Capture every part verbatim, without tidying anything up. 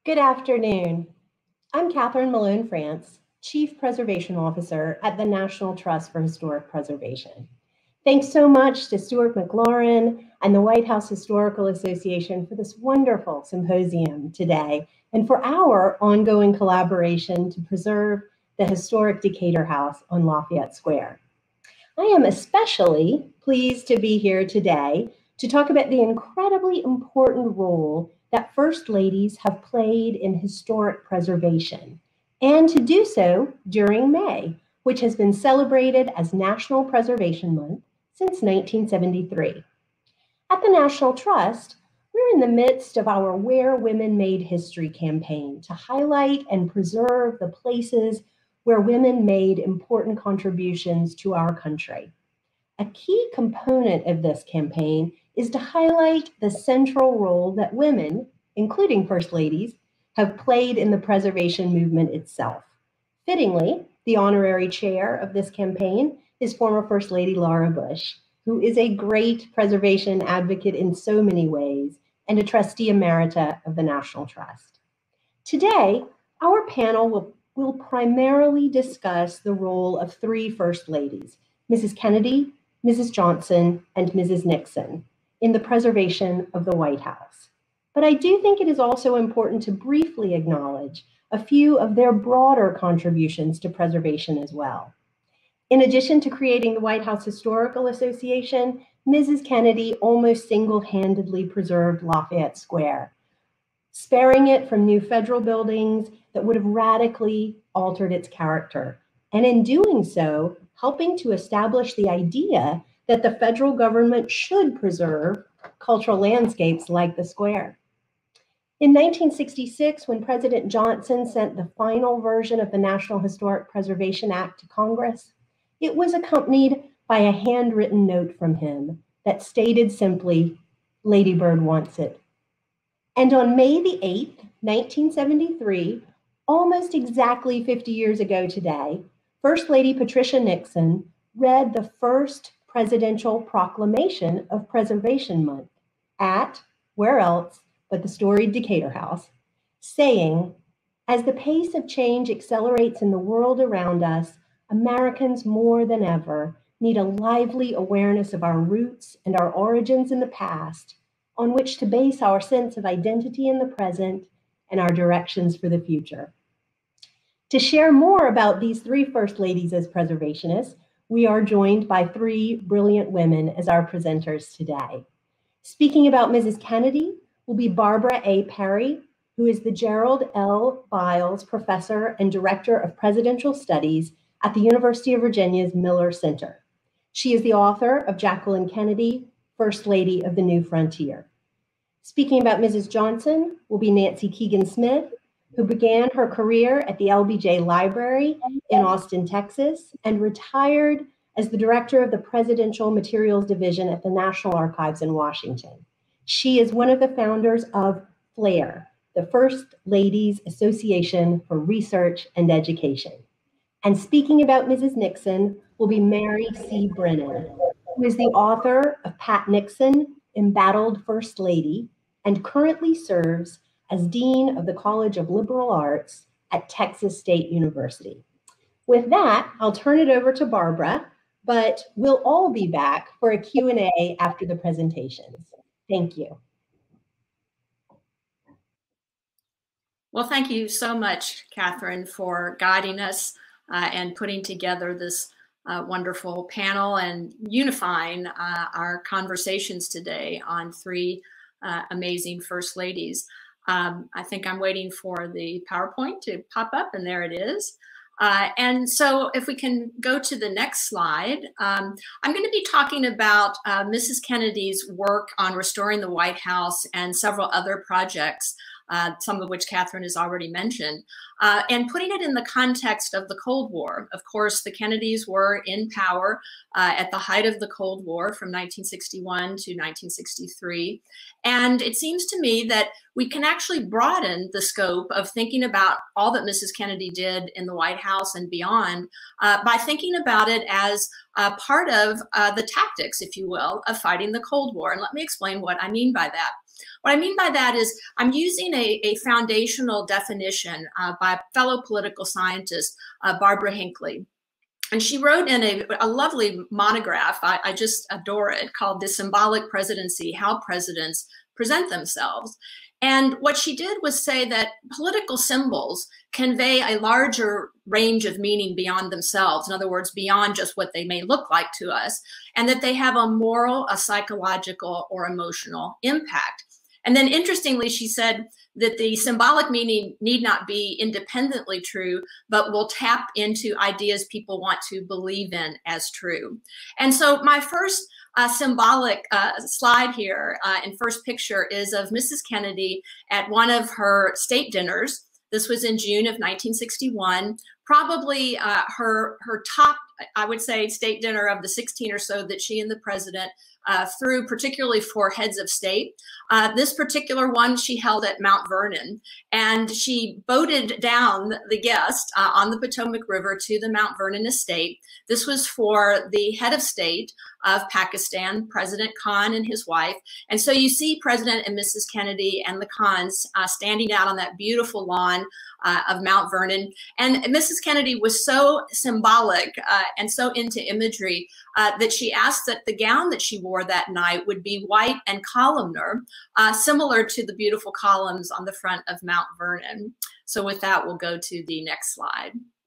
Good afternoon. I'm Katherine Malone-France, Chief Preservation Officer at the National Trust for Historic Preservation. Thanks so much to Stuart McLaurin and the White House Historical Association for this wonderful symposium today and for our ongoing collaboration to preserve the historic Decatur House on Lafayette Square. I am especially pleased to be here today to talk about the incredibly important role that First Ladies have played in historic preservation, and to do so during May, which has been celebrated as National Preservation Month since nineteen seventy-three. At the National Trust, we're in the midst of our Where Women Made History campaign to highlight and preserve the places where women made important contributions to our country. A key component of this campaign is to highlight the central role that women, including First Ladies, have played in the preservation movement itself. Fittingly, the honorary chair of this campaign is former First Lady Laura Bush, who is a great preservation advocate in so many ways and a trustee emerita of the National Trust. Today, our panel will, will primarily discuss the role of three First Ladies, Missus Kennedy, Missus Johnson, and Missus Nixon, in the preservation of the White House. But I do think it is also important to briefly acknowledge a few of their broader contributions to preservation as well. In addition to creating the White House Historical Association, Missus Kennedy almost single-handedly preserved Lafayette Square, sparing it from new federal buildings that would have radically altered its character, and in doing so, helping to establish the idea that the federal government should preserve cultural landscapes like the square. In nineteen sixty-six, when President Johnson sent the final version of the National Historic Preservation Act to Congress, it was accompanied by a handwritten note from him that stated simply, "Lady Bird wants it." And on May the eighth, nineteen seventy-three, almost exactly fifty years ago today, First Lady Patricia Nixon read the first presidential proclamation of Preservation Month at, where else but the storied Decatur House, saying, "As the pace of change accelerates in the world around us, Americans more than ever need a lively awareness of our roots and our origins in the past, on which to base our sense of identity in the present and our directions for the future." To share more about these three First Ladies as preservationists, we are joined by three brilliant women as our presenters today. Speaking about Missus Kennedy will be Barbara A. Perry, who is the Gerald L. Baliles Professor and Director of Presidential Studies at the University of Virginia's Miller Center. She is the author of Jacqueline Kennedy, First Lady of the New Frontier. Speaking about Missus Johnson will be Nancy Kegan Smith, who began her career at the L B J Library in Austin, Texas, and retired as the director of the Presidential Materials Division at the National Archives in Washington. She is one of the founders of FLAIR, the First Ladies Association for Research and Education. And speaking about Missus Nixon will be Mary C. Brennan, who is the author of Pat Nixon, Embattled First Lady, and currently serves as Dean of the College of Liberal Arts at Texas State University. With that, I'll turn it over to Barbara, but we'll all be back for a Q and A after the presentations. Thank you. Well, thank you so much, Katherine, for guiding us uh, and putting together this uh, wonderful panel and unifying uh, our conversations today on three uh, amazing First Ladies. Um, I think I'm waiting for the PowerPoint to pop up, and there it is. Uh, and so if we can go to the next slide, um, I'm going to be talking about uh, Missus Kennedy's work on restoring the White House and several other projects, uh, some of which Katherine has already mentioned, uh, and putting it in the context of the Cold War. Of course, the Kennedys were in power uh, at the height of the Cold War from nineteen sixty-one to nineteen sixty-three. And it seems to me that we can actually broaden the scope of thinking about all that Missus Kennedy did in the White House and beyond uh, by thinking about it as uh, part of uh, the tactics, if you will, of fighting the Cold War. And let me explain what I mean by that. What I mean by that is I'm using a, a foundational definition uh, by fellow political scientist, uh, Barbara Hinckley. And she wrote in a, a lovely monograph, I, I just adore it, called The Symbolic Presidency, How Presidents Present Themselves. And what she did was say that political symbols convey a larger range of meaning beyond themselves. In other words, beyond just what they may look like to us, and that they have a moral, a psychological, or emotional impact. And then interestingly, she said that the symbolic meaning need not be independently true, but will tap into ideas people want to believe in as true. And so my first uh, symbolic uh, slide here uh, and first picture is of Missus Kennedy at one of her state dinners. This was in June of nineteen sixty-one, probably uh, her, her top, I would say, state dinner of the sixteen or so that she and the president uh, threw, particularly for heads of state. Uh, this particular one she held at Mount Vernon, and she boated down the guest uh, on the Potomac River to the Mount Vernon estate. This was for the head of state of Pakistan, President Khan and his wife. And so you see President and Missus Kennedy and the Khans uh, standing out on that beautiful lawn uh, of Mount Vernon. And Missus Kennedy was so symbolic uh, and so into imagery uh, that she asked that the gown that she wore that night would be white and columnar, uh, similar to the beautiful columns on the front of Mount Vernon. So with that, we'll go to the next slide.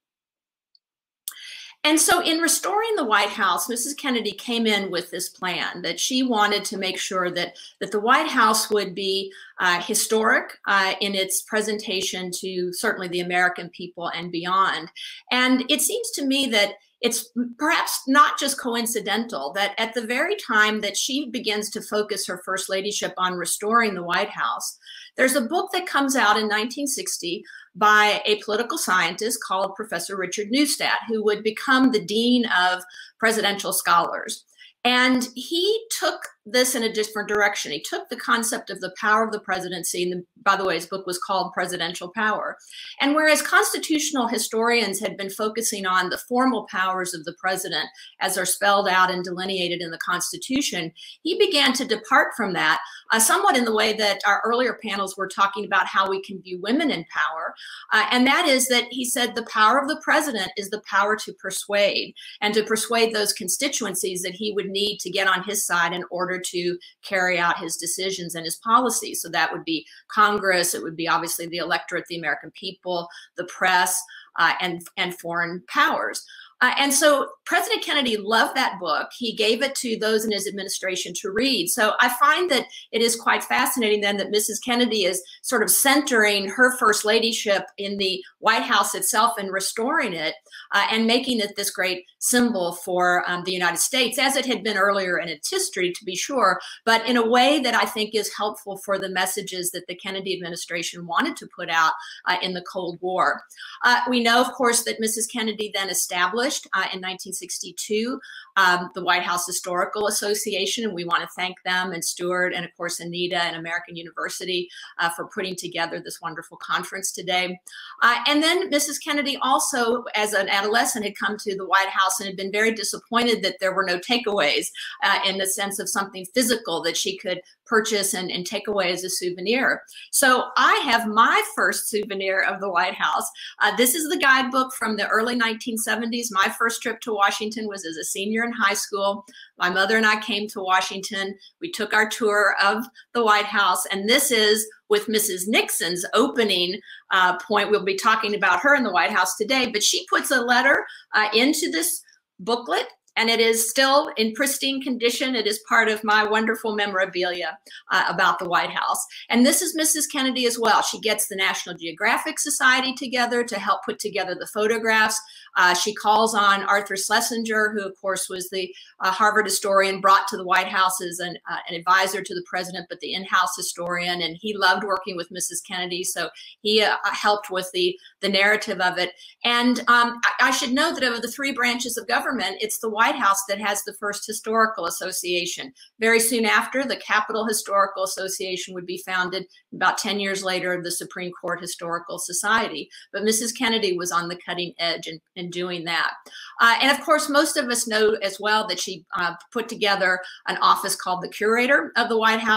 And so in restoring the White House, Missus Kennedy came in with this plan that she wanted to make sure that, that the White House would be uh, historic uh, in its presentation to certainly the American people and beyond. And it seems to me that it's perhaps not just coincidental that at the very time that she begins to focus her first ladyship on restoring the White House, there's a book that comes out in nineteen sixty by a political scientist called Professor Richard Neustadt, who would become the dean of presidential scholars. And he took this in a different direction. He took the concept of the power of the presidency, and the, by the way, his book was called Presidential Power. And whereas constitutional historians had been focusing on the formal powers of the president as are spelled out and delineated in the Constitution, he began to depart from that, uh, somewhat in the way that our earlier panels were talking about how we can view women in power. Uh, and that is that he said the power of the president is the power to persuade, and to persuade those constituencies that he would need to get on his side in order to carry out his decisions and his policies. So that would be Congress, it would be obviously the electorate, the American people, the press, uh, and, and foreign powers. Uh, and so President Kennedy loved that book. He gave it to those in his administration to read. So I find that it is quite fascinating then that Missus Kennedy is sort of centering her first ladyship in the White House itself and restoring it uh, and making it this great symbol for um, the United States, as it had been earlier in its history, to be sure, but in a way that I think is helpful for the messages that the Kennedy administration wanted to put out uh, in the Cold War. Uh, we know, of course, that Missus Kennedy then established Uh, in nineteen sixty-two, um, the White House Historical Association, and we want to thank them and Stuart and, of course, Anita and American University uh, for putting together this wonderful conference today. Uh, and then Missus Kennedy also, as an adolescent, had come to the White House and had been very disappointed that there were no takeaways uh, in the sense of something physical that she could purchase and, and take away as a souvenir. So I have my first souvenir of the White House. Uh, this is the guidebook from the early nineteen seventies. My first trip to Washington was as a senior in high school. My mother and I came to Washington. We took our tour of the White House, and this is with Missus Nixon's opening uh, point. We'll be talking about her in the White House today, but she puts a letter uh, into this booklet, and it is still in pristine condition. It is part of my wonderful memorabilia uh, about the White House. And this is Missus Kennedy as well. She gets the National Geographic Society together to help put together the photographs. Uh, she calls on Arthur Schlesinger, who of course was the uh, Harvard historian brought to the White House as an, uh, an advisor to the president, but the in-house historian. And he loved working with Missus Kennedy, so he uh, helped with the, the narrative of it. And um, I, I should note that of the three branches of government, it's the White House that has the first historical association. Very soon after, the Capitol Historical Association would be founded. About ten years later, the Supreme Court Historical Society. But Missus Kennedy was on the cutting edge in, in doing that. Uh, and of course, most of us know as well that she uh, put together an office called the Curator of the White House.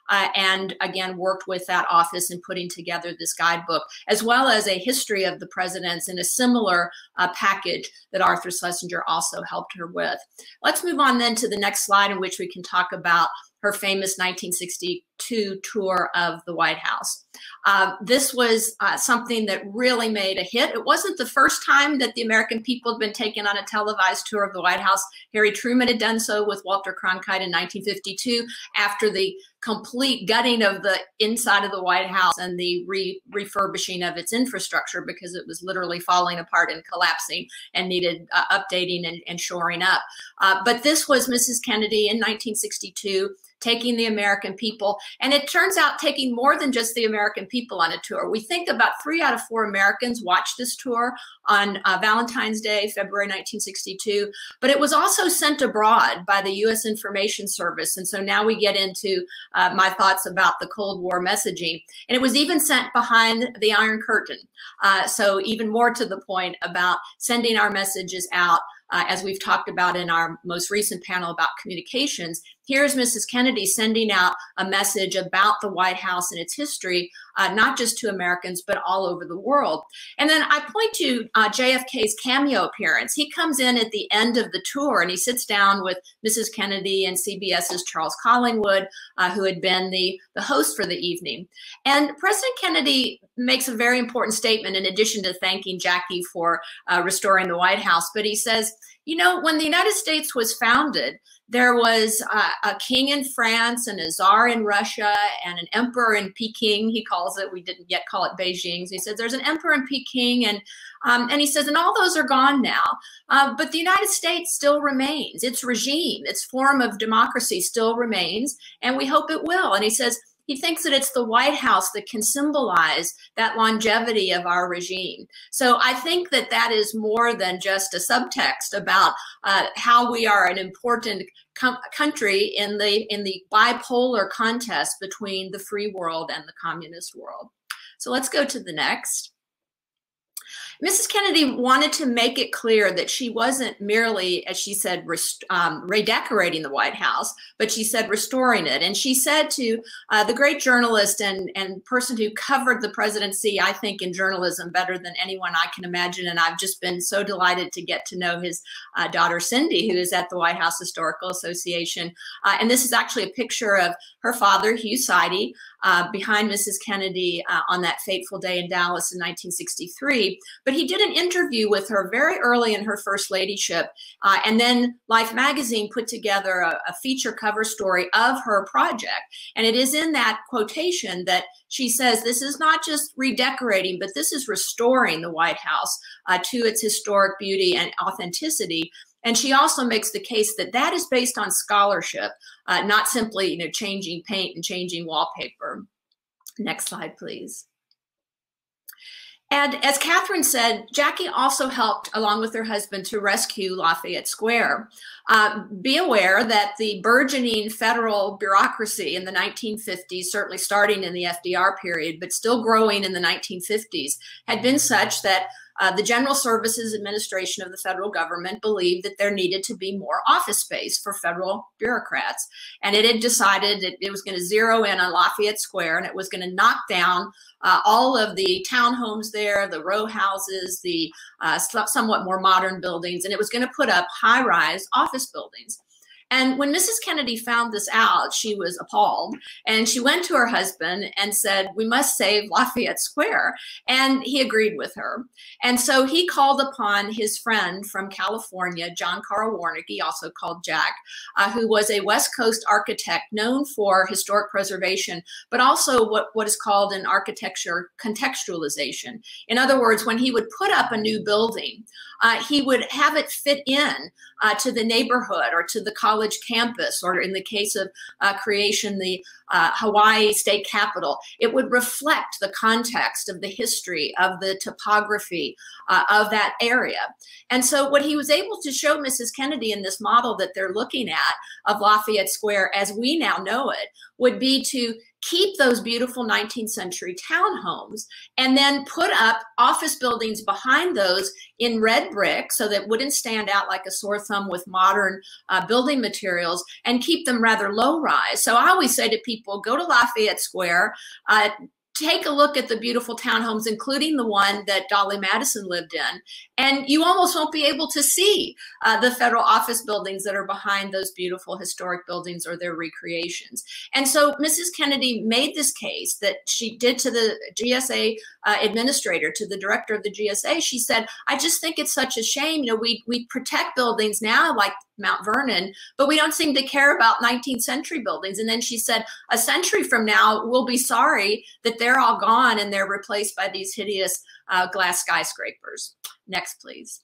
uh, and again, worked with that office in putting together this guidebook, as well as a history of the presidents in a similar uh, package that Arthur Schlesinger also helped her with. Let's move on then to the next slide, in which we can talk about her famous nineteen sixty-two tour of the White House. Uh, this was uh, something that really made a hit. It wasn't the first time that the American people had been taken on a televised tour of the White House. Harry Truman had done so with Walter Cronkite in nineteen fifty-two, after the complete gutting of the inside of the White House and the re refurbishing of its infrastructure, because it was literally falling apart and collapsing and needed uh, updating and, and shoring up. Uh, but this was Missus Kennedy in nineteen sixty-two, taking the American people. And it turns out taking more than just the American people on a tour. We think about three out of four Americans watched this tour on uh, Valentine's Day, February nineteen sixty-two, but it was also sent abroad by the U S Information Service. And so now we get into uh, my thoughts about the Cold War messaging. And it was even sent behind the Iron Curtain. Uh, so even more to the point about sending our messages out. Uh, as we've talked about in our most recent panel about communications, here's Missus Kennedy sending out a message about the White House and its history, uh, not just to Americans, but all over the world. And then I point to uh, J F K's cameo appearance. He comes in at the end of the tour and he sits down with Missus Kennedy and C B S's Charles Collingwood, uh, who had been the, the host for the evening. And President Kennedy makes a very important statement, in addition to thanking Jackie for uh, restoring the White House. But he says, you know, when the United States was founded, there was uh, a king in France and a czar in Russia and an emperor in Peking, he calls it. We didn't yet call it Beijing. So he says there's an emperor in Peking, and um, and he says, and all those are gone now. Uh, but the United States still remains. Its regime, its form of democracy still remains, and we hope it will. And he says, he thinks that it's the White House that can symbolize that longevity of our regime. So I think that that is more than just a subtext about uh, how we are an important country in the, in the bipolar contest between the free world and the communist world. So let's go to the next. Missus Kennedy wanted to make it clear that she wasn't merely, as she said, um, redecorating the White House, but she said restoring it. And she said to uh, the great journalist and, and person who covered the presidency, I think, in journalism better than anyone I can imagine, and I've just been so delighted to get to know his uh, daughter, Cindy, who is at the White House Historical Association. Uh, and this is actually a picture of her father, Hugh Sidey, uh, behind Missus Kennedy uh, on that fateful day in Dallas in nineteen sixty-three. But he did an interview with her very early in her first ladyship. Uh, and then Life magazine put together a, a feature cover story of her project. And it is in that quotation that she says, this is not just redecorating, but this is restoring the White House uh, to its historic beauty and authenticity. And she also makes the case that that is based on scholarship, uh, not simply, you know, changing paint and changing wallpaper. Next slide, please. And as Katherine said, Jackie also helped, along with her husband, to rescue Lafayette Square. Uh, be aware that the burgeoning federal bureaucracy in the nineteen fifties, certainly starting in the F D R period, but still growing in the nineteen fifties, had been such that Uh, the General Services Administration of the federal government believed that there needed to be more office space for federal bureaucrats. And it had decided that it was going to zero in on Lafayette Square, and it was going to knock down uh, all of the townhomes there, the row houses, the uh, somewhat more modern buildings, and it was going to put up high-rise office buildings. And when Missus Kennedy found this out, she was appalled, and she went to her husband and said, we must save Lafayette Square. And he agreed with her. And so he called upon his friend from California, John Carl Warnicki, also called Jack, uh, who was a West Coast architect known for historic preservation, but also what, what is called in architecture contextualization. In other words, when he would put up a new building, uh, he would have it fit in uh, to the neighborhood or to the college campus, or in the case of uh, creation, the uh, Hawaii State Capitol. It would reflect the context of the history, of the topography uh, of that area. And so what he was able to show Missus Kennedy in this model that they're looking at of Lafayette Square as we now know it would be to keep those beautiful nineteenth century townhomes and then put up office buildings behind those in red brick so that wouldn't stand out like a sore thumb with modern uh, building materials, and keep them rather low rise. So I always say to people, go to Lafayette Square, uh, take a look at the beautiful townhomes, including the one that Dolly Madison lived in, and you almost won't be able to see uh, the federal office buildings that are behind those beautiful historic buildings or their recreations. And so Missus Kennedy made this case that she did to the G S A uh, administrator, to the director of the G S A. She said, I just think it's such a shame, you know, we, we protect buildings now like Mount Vernon, but we don't seem to care about nineteenth century buildings. And then she said, a century from now, we'll be sorry that they're all gone and they're replaced by these hideous uh, glass skyscrapers. Next, please.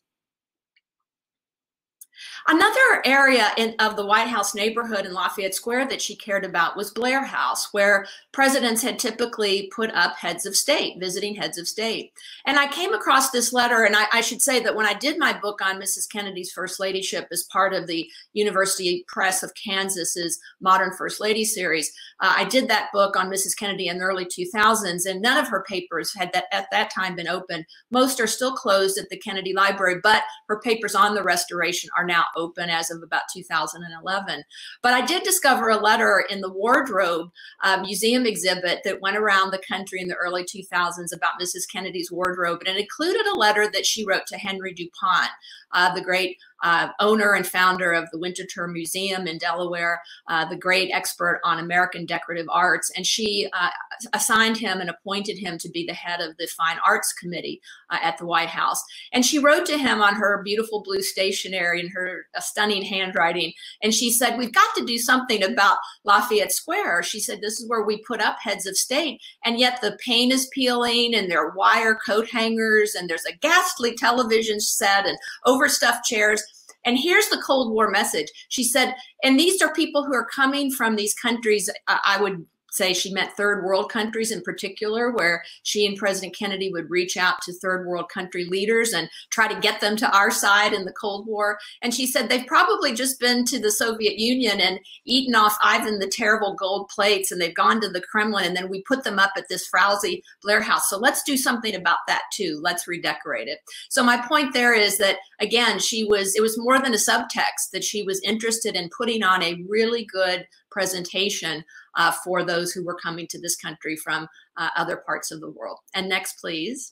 Another area in, of the White House neighborhood in Lafayette Square that she cared about was Blair House, where presidents had typically put up heads of state, visiting heads of state. And I came across this letter, and I, I should say that when I did my book on Missus Kennedy's First Ladyship as part of the University Press of Kansas's Modern First Lady series, uh, I did that book on Missus Kennedy in the early two thousands, and none of her papers had that, at that time been open. Most are still closed at the Kennedy Library, but her papers on the restoration are now open as of about two thousand eleven. But I did discover a letter in the wardrobe uh, museum exhibit that went around the country in the early two thousands about Missus Kennedy's wardrobe, and it included a letter that she wrote to Henry DuPont, uh, the great Uh, owner and founder of the Winterthur Museum in Delaware, uh, the great expert on American decorative arts. And she uh, assigned him and appointed him to be the head of the Fine Arts Committee uh, at the White House. And she wrote to him on her beautiful blue stationery and her uh, stunning handwriting. And she said, we've got to do something about Lafayette Square. She said, this is where we put up heads of state. And yet the paint is peeling and there are wire coat hangers and there's a ghastly television set and overstuffed chairs. And here's the Cold War message. She said, and these are people who are coming from these countries, uh, I would say she meant third world countries in particular, where she and President Kennedy would reach out to third world country leaders and try to get them to our side in the Cold War. And she said they've probably just been to the Soviet Union and eaten off Ivan the Terrible gold plates, and they've gone to the Kremlin, and then we put them up at this frowsy Blair House. So let's do something about that too. Let's redecorate it. So my point there is that, again, she was, it was more than a subtext, that she was interested in putting on a really good presentation uh, for those who were coming to this country from uh, other parts of the world. And next, please.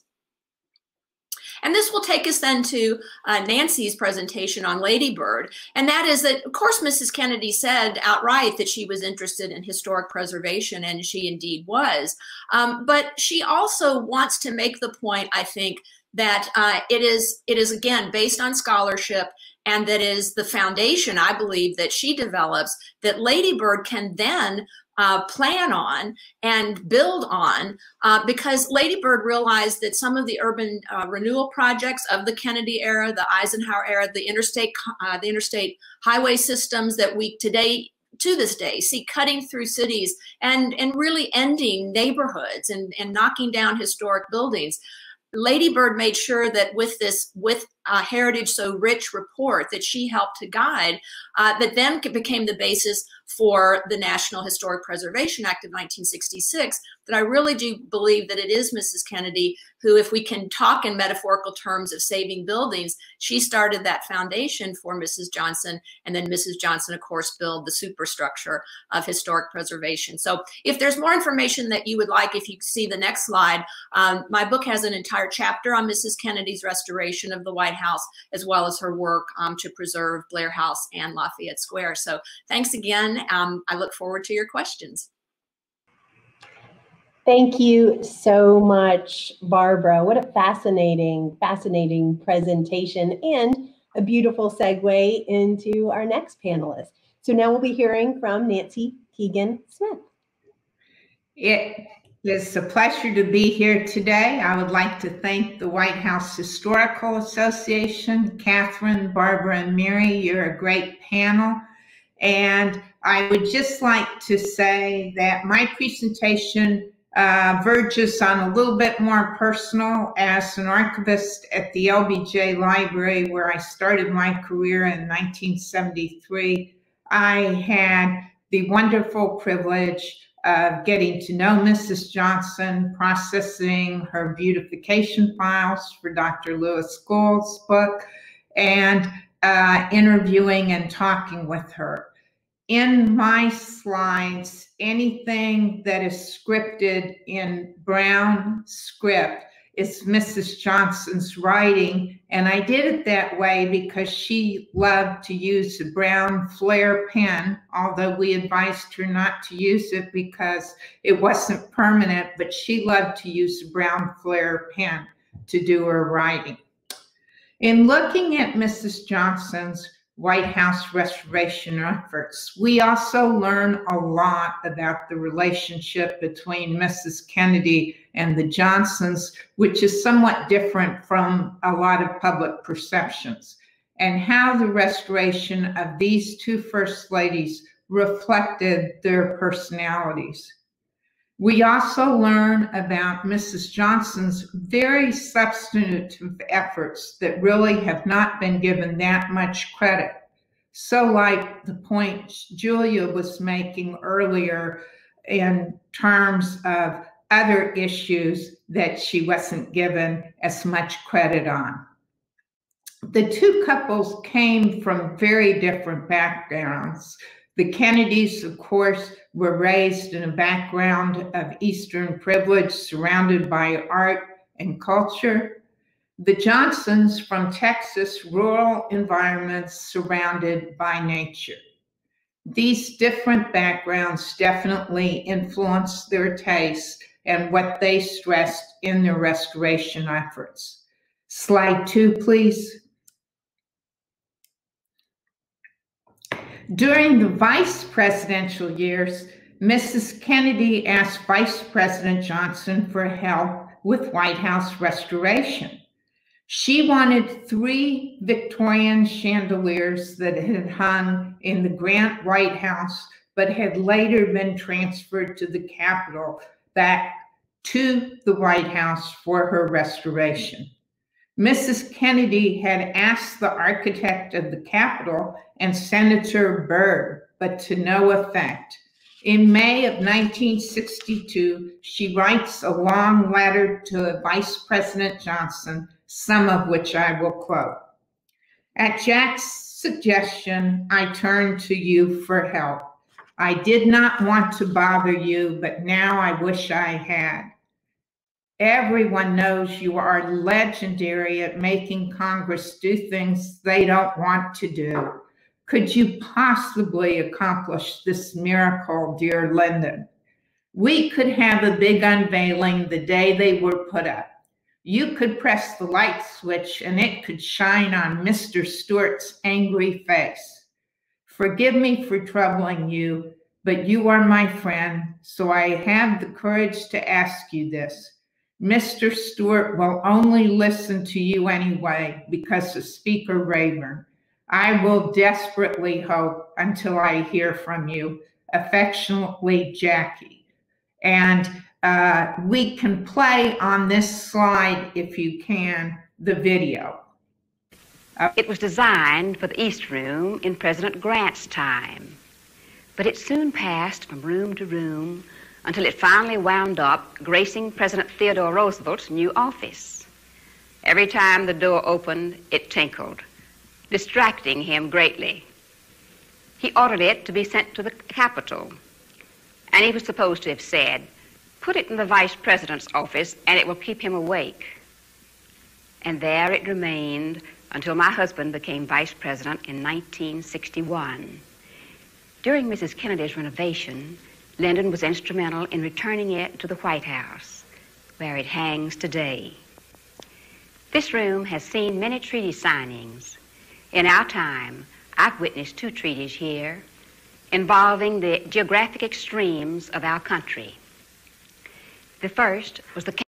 And this will take us then to uh, Nancy's presentation on Lady Bird. And that is that, of course, Missus Kennedy said outright that she was interested in historic preservation, and she indeed was. Um, but she also wants to make the point, I think, that uh, it is, it is, again, based on scholarship, and that is the foundation, I believe, that she develops, that Lady Bird can then uh, plan on and build on, uh, because Lady Bird realized that some of the urban uh, renewal projects of the Kennedy era, the Eisenhower era, the interstate, uh, the interstate highway systems that we today, to this day, see cutting through cities and, and really ending neighborhoods and, and knocking down historic buildings. Lady Bird made sure that with this, with uh, Heritage So Rich report that she helped to guide, uh, that then became the basis for the National Historic Preservation Act of nineteen sixty-six, that I really do believe that it is Missus Kennedy who, if we can talk in metaphorical terms of saving buildings, she started that foundation for Missus Johnson, and then Missus Johnson, of course, built the superstructure of historic preservation. So if there's more information that you would like, if you see the next slide, um, my book has an entire chapter on Missus Kennedy's restoration of the White House, as well as her work um, to preserve Blair House and Lafayette Square. So thanks again. Um, I look forward to your questions. Thank you so much, Barbara. What a fascinating, fascinating presentation, and a beautiful segue into our next panelist. So now we'll be hearing from Nancy Kegan Smith. It is a pleasure to be here today. I would like to thank the White House Historical Association, Katherine, Barbara, and Mary. You're a great panel. And I would just like to say that my presentation uh, verges on a little bit more personal. As an archivist at the L B J Library, where I started my career in nineteen seventy-three, I had the wonderful privilege of getting to know Missus Johnson, processing her beautification files for Doctor Lewis Gould's book, and uh, interviewing and talking with her. In my slides, anything that is scripted in brown script is Missus Johnson's writing, and I did it that way because she loved to use a brown flare pen, although we advised her not to use it because it wasn't permanent, but she loved to use a brown flare pen to do her writing. In looking at Missus Johnson's White House restoration efforts, we also learn a lot about the relationship between Missus Kennedy and the Johnsons, which is somewhat different from a lot of public perceptions, and how the restoration of these two First Ladies reflected their personalities. We also learn about Missus Johnson's very substantive efforts that really have not been given that much credit. So like the point Julia was making earlier in terms of other issues that she wasn't given as much credit on. The two couples came from very different backgrounds. The Kennedys, of course, were raised in a background of Eastern privilege surrounded by art and culture. The Johnsons from Texas, rural environments surrounded by nature. These different backgrounds definitely influenced their tastes and what they stressed in their restoration efforts. Slide two, please. During the vice presidential years, Missus Kennedy asked Vice President Johnson for help with White House restoration. She wanted three Victorian chandeliers that had hung in the Grant White House, but had later been transferred to the Capitol back to the White House for her restoration. Missus Kennedy had asked the architect of the Capitol and Senator Byrd, but to no effect. In May of nineteen sixty-two, she writes a long letter to Vice President Johnson, some of which I will quote. At Jack's suggestion, I turned to you for help. I did not want to bother you, but now I wish I had. Everyone knows you are legendary at making Congress do things they don't want to do. Could you possibly accomplish this miracle, dear Lyndon? We could have a big unveiling the day they were put up. You could press the light switch and it could shine on Mister Stewart's angry face. Forgive me for troubling you, but you are my friend, so I have the courage to ask you this. Mister Stewart will only listen to you anyway because of Speaker Rayburn. I will desperately hope until I hear from you. Affectionately, Jackie. And uh, we can play on this slide, if you can, the video. Uh, it was designed for the East Room in President Grant's time, but it soon passed from room to room until it finally wound up gracing President Theodore Roosevelt's new office. Every time the door opened, it tinkled, distracting him greatly. He ordered it to be sent to the Capitol, and he was supposed to have said, "Put it in the Vice President's office, and it will keep him awake." And there it remained until my husband became Vice President in nineteen sixty-one. During Missus Kennedy's renovation, Lyndon was instrumental in returning it to the White House, where it hangs today. This room has seen many treaty signings. In our time, I've witnessed two treaties here involving the geographic extremes of our country. The first was the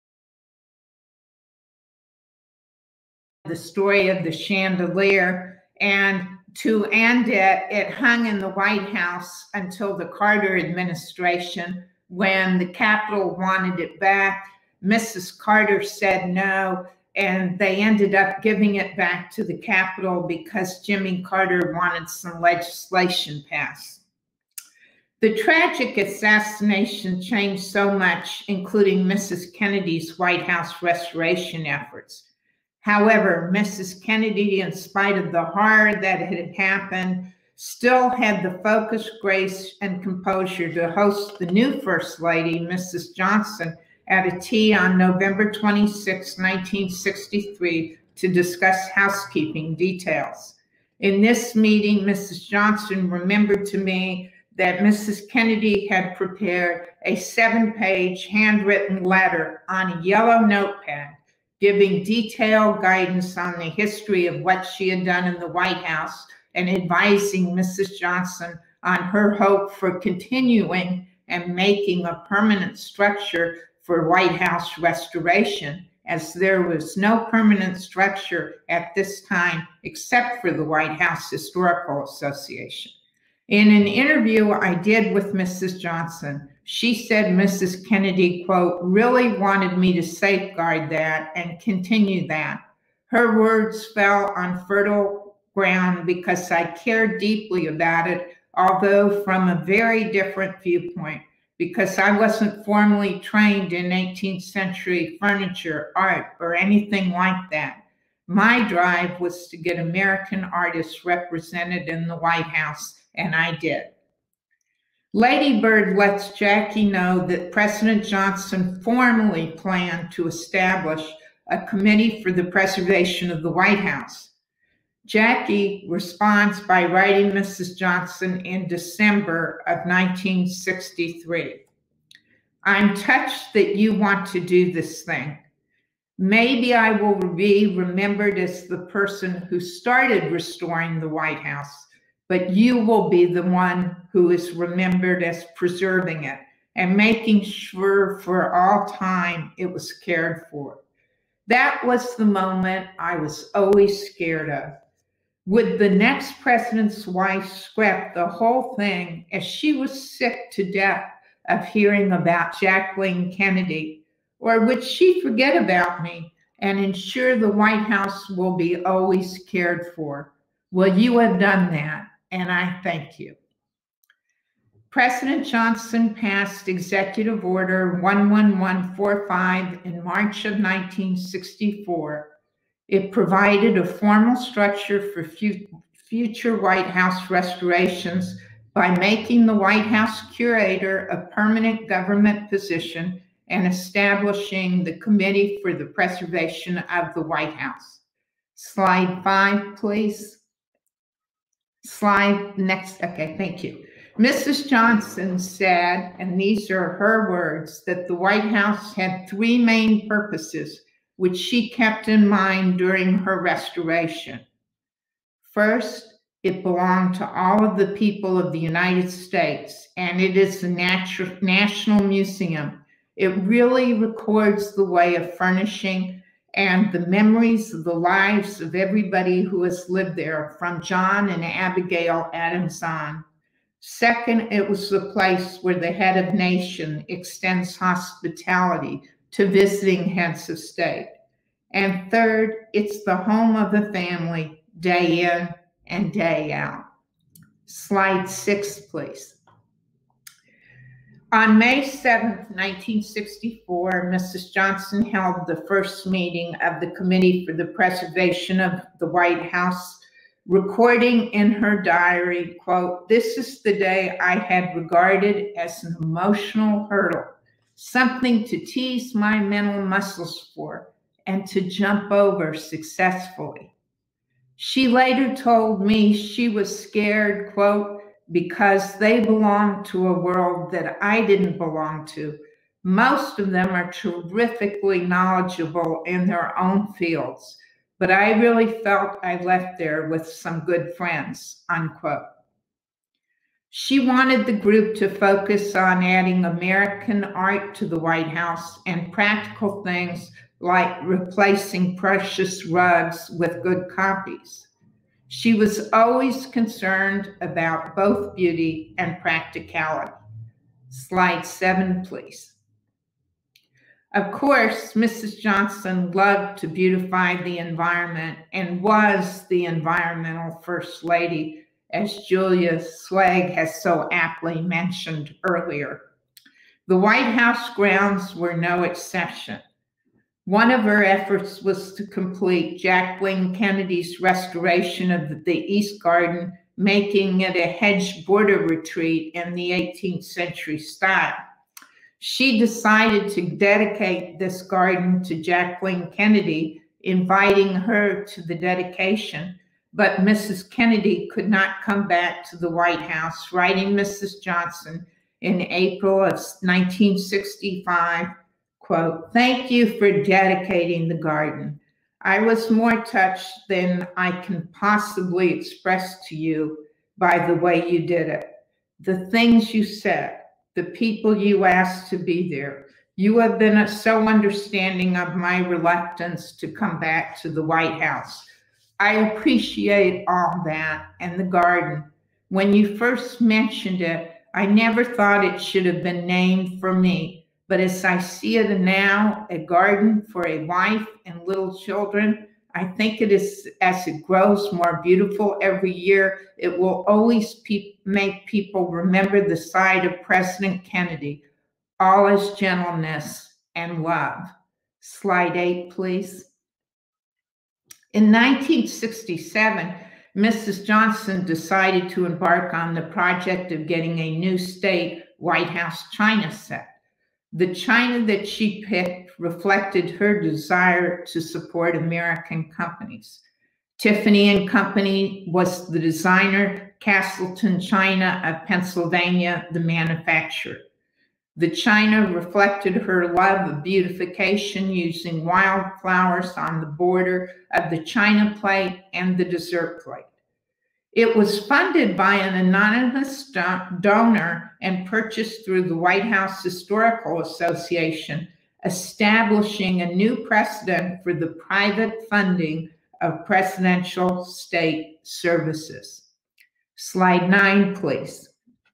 the story of the chandelier, and to end it, it hung in the White House until the Carter administration, when the Capitol wanted it back. Missus Carter said no, and they ended up giving it back to the Capitol because Jimmy Carter wanted some legislation passed. The tragic assassination changed so much, including Missus Kennedy's White House restoration efforts. However, Missus Kennedy, in spite of the horror that had happened, still had the focus, grace, and composure to host the new First Lady, Missus Johnson, at a tea on November twenty-sixth, nineteen sixty-three, to discuss housekeeping details. In this meeting, Missus Johnson remembered to me that Missus Kennedy had prepared a seven-page handwritten letter on a yellow notepad, giving detailed guidance on the history of what she had done in the White House and advising Missus Johnson on her hope for continuing and making a permanent structure for White House restoration, as there was no permanent structure at this time except for the White House Historical Association. In an interview I did with Missus Johnson, she said Missus Kennedy, quote, really wanted me to safeguard that and continue that. Her words fell on fertile ground because I cared deeply about it, although from a very different viewpoint, because I wasn't formally trained in eighteenth century furniture, art, or anything like that. My drive was to get American artists represented in the White House, and I did. Lady Bird lets Jackie know that President Johnson formally planned to establish a committee for the preservation of the White House. Jackie responds by writing Missus Johnson in December of nineteen sixty-three. I'm touched that you want to do this thing. Maybe I will be remembered as the person who started restoring the White House, but you will be the one who is remembered as preserving it and making sure for all time it was cared for. That was the moment I was always scared of. Would the next president's wife scrap the whole thing as she was sick to death of hearing about Jacqueline Kennedy? Or would she forget about me and ensure the White House will be always cared for? Well, you have done that, and I thank you. President Johnson passed Executive Order one one one four five in March of nineteen sixty-four. It provided a formal structure for future White House restorations by making the White House curator a permanent government position and establishing the Committee for the Preservation of the White House. Slide five, please. Slide next. Okay, thank you. Missus Johnson said, and these are her words, that the White House had three main purposes which she kept in mind during her restoration. First, it belonged to all of the people of the United States, and it is a natu- national museum. It really records the way of furnishing and the memories of the lives of everybody who has lived there, from John and Abigail Adams on. Second, it was the place where the head of nation extends hospitality to visiting heads of state. And third, it's the home of the family day in and day out. Slide six, please. On May seventh, nineteen sixty-four, Missus Johnson held the first meeting of the Committee for the Preservation of the White House, recording in her diary, quote, "This is the day I had regarded as an emotional hurdle, something to tease my mental muscles for and to jump over successfully." She later told me she was scared, quote, "because they belong to a world that I didn't belong to. Most of them are terrifically knowledgeable in their own fields, but I really felt I left there with some good friends," unquote. She wanted the group to focus on adding American art to the White House and practical things like replacing precious rugs with good copies. She was always concerned about both beauty and practicality. Slide seven, please. Of course, Missus Johnson loved to beautify the environment and was the environmental first lady, as Julia Swag has so aptly mentioned earlier. The White House grounds were no exception. One of her efforts was to complete Jacqueline Kennedy's restoration of the East Garden, making it a hedge border retreat in the eighteenth century style. She decided to dedicate this garden to Jacqueline Kennedy, inviting her to the dedication, but Missus Kennedy could not come back to the White House, writing Missus Johnson in April of nineteen sixty-five, quote, "Thank you for dedicating the garden. I was more touched than I can possibly express to you by the way you did it. The things you said, the people you asked to be there. You have been so understanding of my reluctance to come back to the White House. I appreciate all that and the garden. When you first mentioned it, I never thought it should have been named for me, but as I see it now, a garden for a wife and little children, I think it is, as it grows more beautiful every year, it will always pe- make people remember the side of President Kennedy, all his gentleness and love." Slide eight, please. In nineteen sixty-seven, Missus Johnson decided to embark on the project of getting a new state White House china set. The china that she picked reflected her desire to support American companies. Tiffany and Company was the designer, Castleton China of Pennsylvania, the manufacturer. The china reflected her love of beautification, using wildflowers on the border of the china plate and the dessert plate. It was funded by an anonymous donor and purchased through the White House Historical Association, establishing a new precedent for the private funding of presidential state services. Slide nine, please.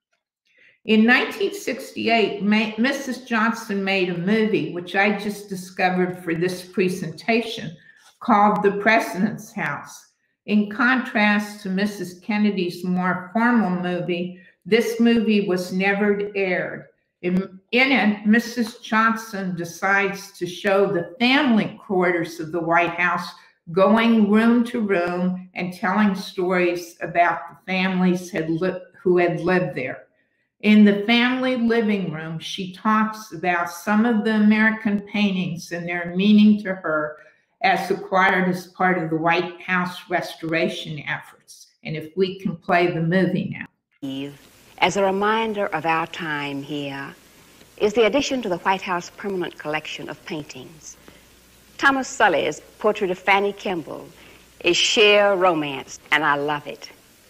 In nineteen sixty-eight, Missus Johnson made a movie, which I just discovered for this presentation, called The President's House. In contrast to Missus Kennedy's more formal movie, this movie was never aired. In, in it, Missus Johnson decides to show the family quarters of the White House, going room to room and telling stories about the families had li- who had lived there. In the family living room, she talks about some of the American paintings and their meaning to her, as acquired as part of the White House restoration efforts. And if we can play the movie now. As a reminder of our time here is the addition to the White House permanent collection of paintings. Thomas Sully's portrait of Fanny Kemble is sheer romance, and I love it.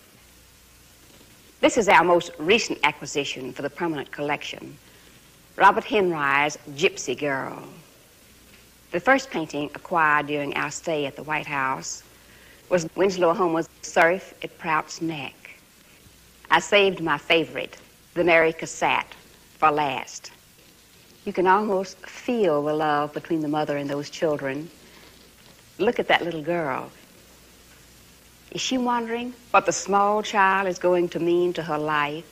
This is our most recent acquisition for the permanent collection, Robert Henry's Gypsy Girl. The first painting acquired during our stay at the White House was Winslow Homer's Surf at Prout's Neck. I saved my favorite, the Mary Cassatt, for last. You can almost feel the love between the mother and those children. Look at that little girl. Is she wondering what the small child is going to mean to her life?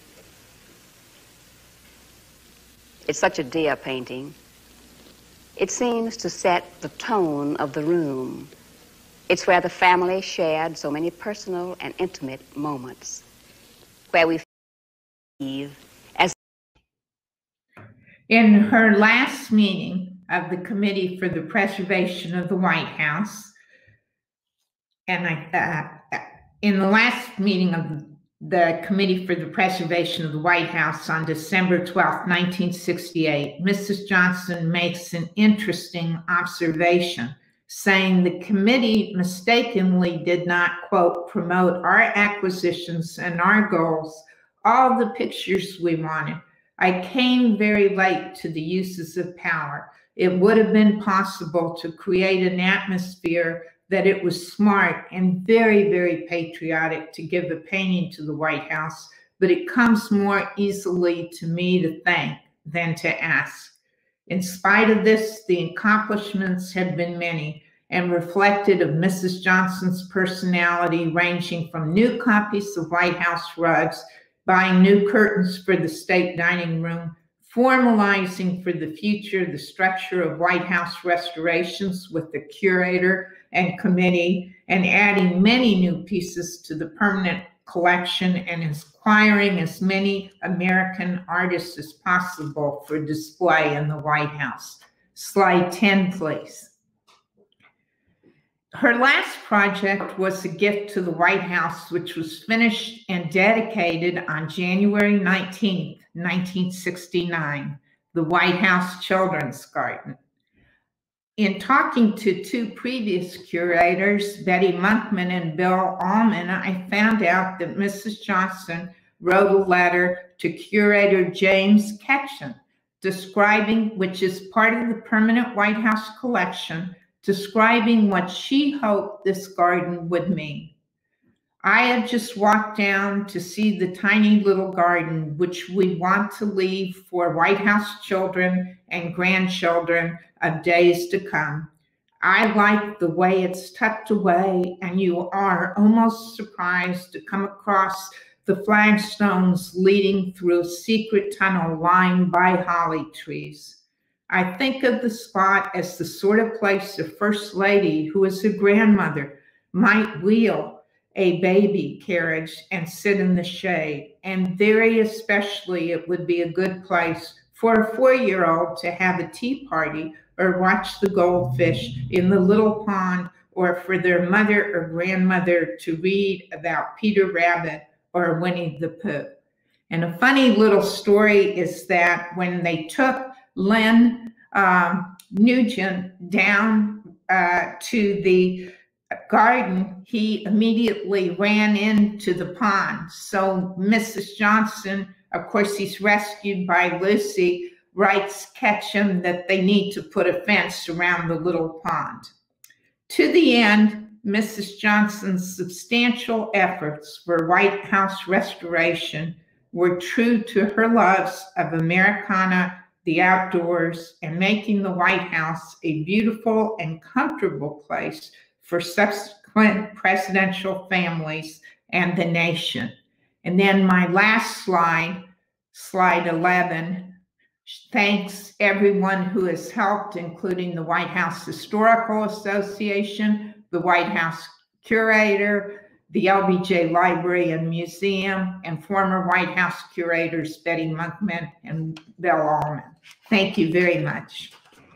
It's such a dear painting. It seems to set the tone of the room. It's where the family shared so many personal and intimate moments, where we feel as... In her last meeting of the Committee for the Preservation of the White House, and I, uh, in the last meeting of the Committee for the Preservation of the White House on December twelfth, nineteen sixty-eight, Missus Johnson makes an interesting observation, saying the committee mistakenly did not, quote, promote our acquisitions and our goals, all the pictures we wanted. I came very late to the uses of power. It would have been possible to create an atmosphere that it was smart and very, very patriotic to give a painting to the White House, but it comes more easily to me to thank than to ask. In spite of this, the accomplishments have been many, and reflected of Missus Johnson's personality, ranging from new copies of White House rugs, buying new curtains for the state dining room, formalizing for the future the structure of White House restorations with the curator and committee, and adding many new pieces to the permanent collection, and acquiring as many American artists as possible for display in the White House. Slide ten, please. Her last project was a gift to the White House, which was finished and dedicated on January nineteenth, nineteen sixty-nine, the White House Children's Garden. In talking to two previous curators, Betty Monkman and Bill Allman, I found out that Missus Johnson wrote a letter to curator James Ketchum, describing, which is part of the permanent White House collection, describing what she hoped this garden would mean. I have just walked down to see the tiny little garden, which we want to leave for White House children and grandchildren of days to come. I like the way it's tucked away, and you are almost surprised to come across the flagstones leading through a secret tunnel lined by holly trees. I think of the spot as the sort of place a First Lady who is a grandmother might wheel a baby carriage and sit in the shade. And very especially, it would be a good place for a four-year-old to have a tea party or watch the goldfish in the little pond, or for their mother or grandmother to read about Peter Rabbit or Winnie the Pooh. And a funny little story is that when they took Lynn um, Nugent down uh, to the garden, he immediately ran into the pond. So Missus Johnson, of course, he's rescued by Lucy, writes Ketchum that they need to put a fence around the little pond. To the end, Missus Johnson's substantial efforts for White House restoration were true to her loves of Americana, the outdoors, and making the White House a beautiful and comfortable place for subsequent presidential families and the nation. And then my last slide, slide eleven, thanks everyone who has helped, including the White House Historical Association, the White House Curator, the L B J Library and Museum, and former White House curators Betty Monkman and Bill Allman. Thank you very much.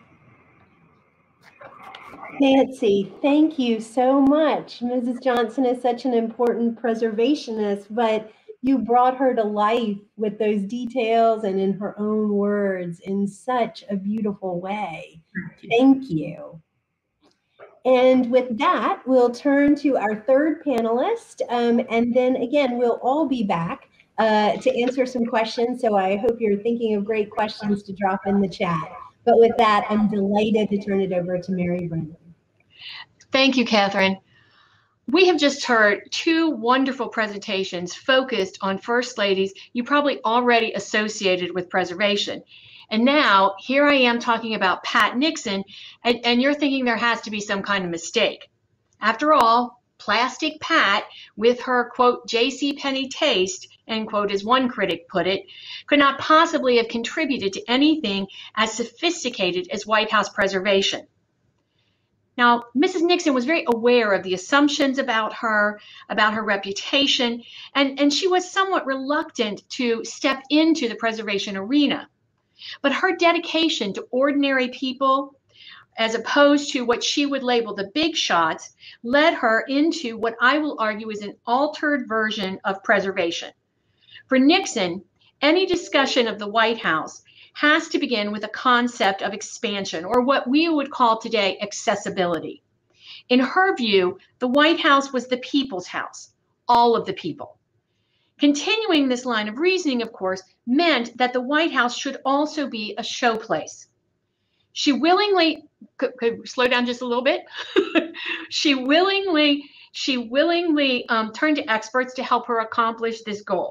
Nancy, thank you so much. Missus Johnson is such an important preservationist, but you brought her to life with those details and in her own words in such a beautiful way. Thank you. And with that, we'll turn to our third panelist, um, and then again, we'll all be back uh, to answer some questions. So I hope you're thinking of great questions to drop in the chat. But with that, I'm delighted to turn it over to Mary Brennan. Thank you, Katherine. We have just heard two wonderful presentations focused on First Ladies you probably already associated with preservation. And now here I am talking about Pat Nixon, and, and you're thinking there has to be some kind of mistake. After all, Plastic Pat, with her, quote, J C Penney taste, end quote, as one critic put it, could not possibly have contributed to anything as sophisticated as White House preservation. Now, Missus Nixon was very aware of the assumptions about her, about her reputation, and, and she was somewhat reluctant to step into the preservation arena. But her dedication to ordinary people, as opposed to what she would label the big shots, led her into what I will argue is an altered version of preservation. For Nixon, any discussion of the White House has to begin with a concept of expansion, or what we would call today accessibility. In her view, the White House was the people's house, all of the people. Continuing this line of reasoning, of course, meant that the White House should also be a showplace. She willingly, could, could slow down just a little bit. she willingly, she willingly um, turned to experts to help her accomplish this goal.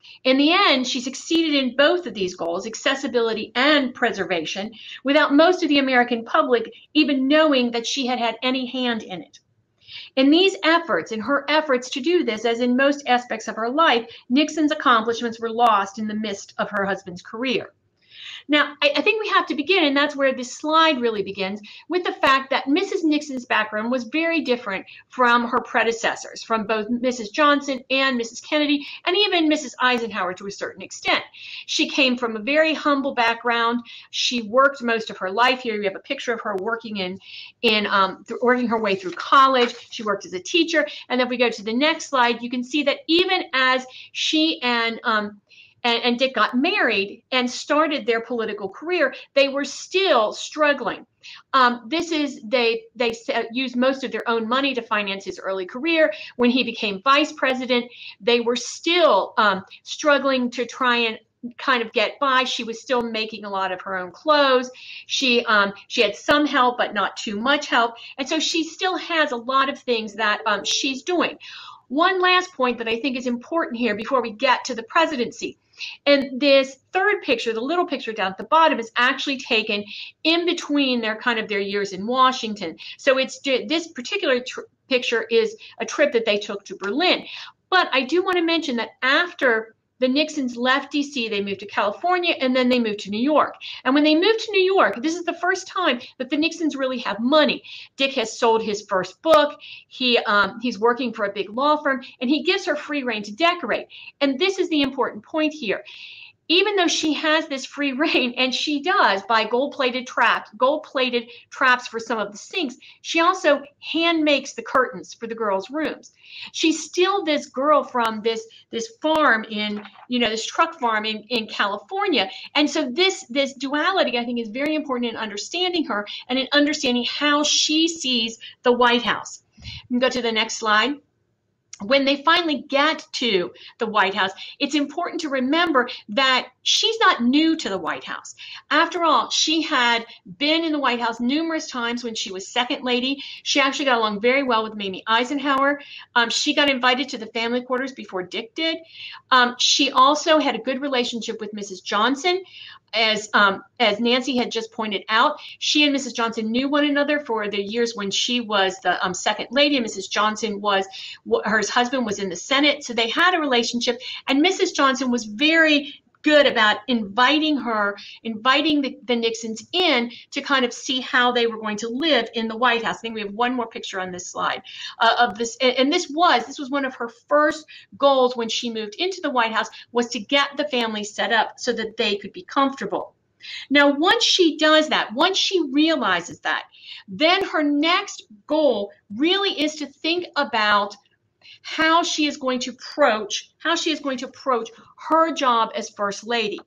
In the end, she succeeded in both of these goals, accessibility and preservation, without most of the American public even knowing that she had had any hand in it. In these efforts, in her efforts to do this, as in most aspects of her life, Nixon's accomplishments were lost in the midst of her husband's career. Now, I, I think we have to begin, and that's where this slide really begins, with the fact that Missus Nixon's background was very different from her predecessors, from both Missus Johnson and Missus Kennedy, and even Missus Eisenhower to a certain extent. She came from a very humble background. She worked most of her life. Here we have a picture of her working in, in um, working her way through college. She worked as a teacher. And if we go to the next slide, you can see that even as she and um, And, and Dick got married and started their political career, they were still struggling. Um, this is, they, they used most of their own money to finance his early career. When he became vice president, they were still um, struggling to try and kind of get by. She was still making a lot of her own clothes. She, um, she had some help, but not too much help. And so she still has a lot of things that um, she's doing. One last point that I think is important here before we get to the presidency. And this third picture, the little picture down at the bottom, is actually taken in between their kind of their years in Washington. So it's this particular picture is a trip that they took to Berlin. But I do want to mention that after the Nixons left D C, they moved to California, and then they moved to New York. And when they moved to New York, this is the first time that the Nixons really have money. Dick has sold his first book. He um, he's working for a big law firm, and he gives her free rein to decorate. And this is the important point here. Even though she has this free rein, and she does buy gold-plated traps, gold-plated traps for some of the sinks, she also hand makes the curtains for the girls' rooms. She's still this girl from this this farm in, you know, this truck farm in, in California. And so this, this duality, I think, is very important in understanding her and in understanding how she sees the White House. You can go to the next slide. When they finally get to the White House, it's important to remember that she's not new to the White House. After all, she had been in the White House numerous times when she was second lady. She actually got along very well with Mamie Eisenhower. Um, she got invited to the family quarters before Dick did. Um, she also had a good relationship with Missus Johnson. As, um, as Nancy had just pointed out, she and Missus Johnson knew one another for the years when she was the um, second lady, and Missus Johnson was, her husband was in the Senate, so they had a relationship, and Missus Johnson was very good about inviting her, inviting the, the Nixons in to kind of see how they were going to live in the White House. I think we have one more picture on this slide uh, of this, and, and this was, this was one of her first goals when she moved into the White House, was to get the family set up so that they could be comfortable. Now, once she does that, once she realizes that, then her next goal really is to think about how she is going to approach, how she is going to approach her job as First Lady.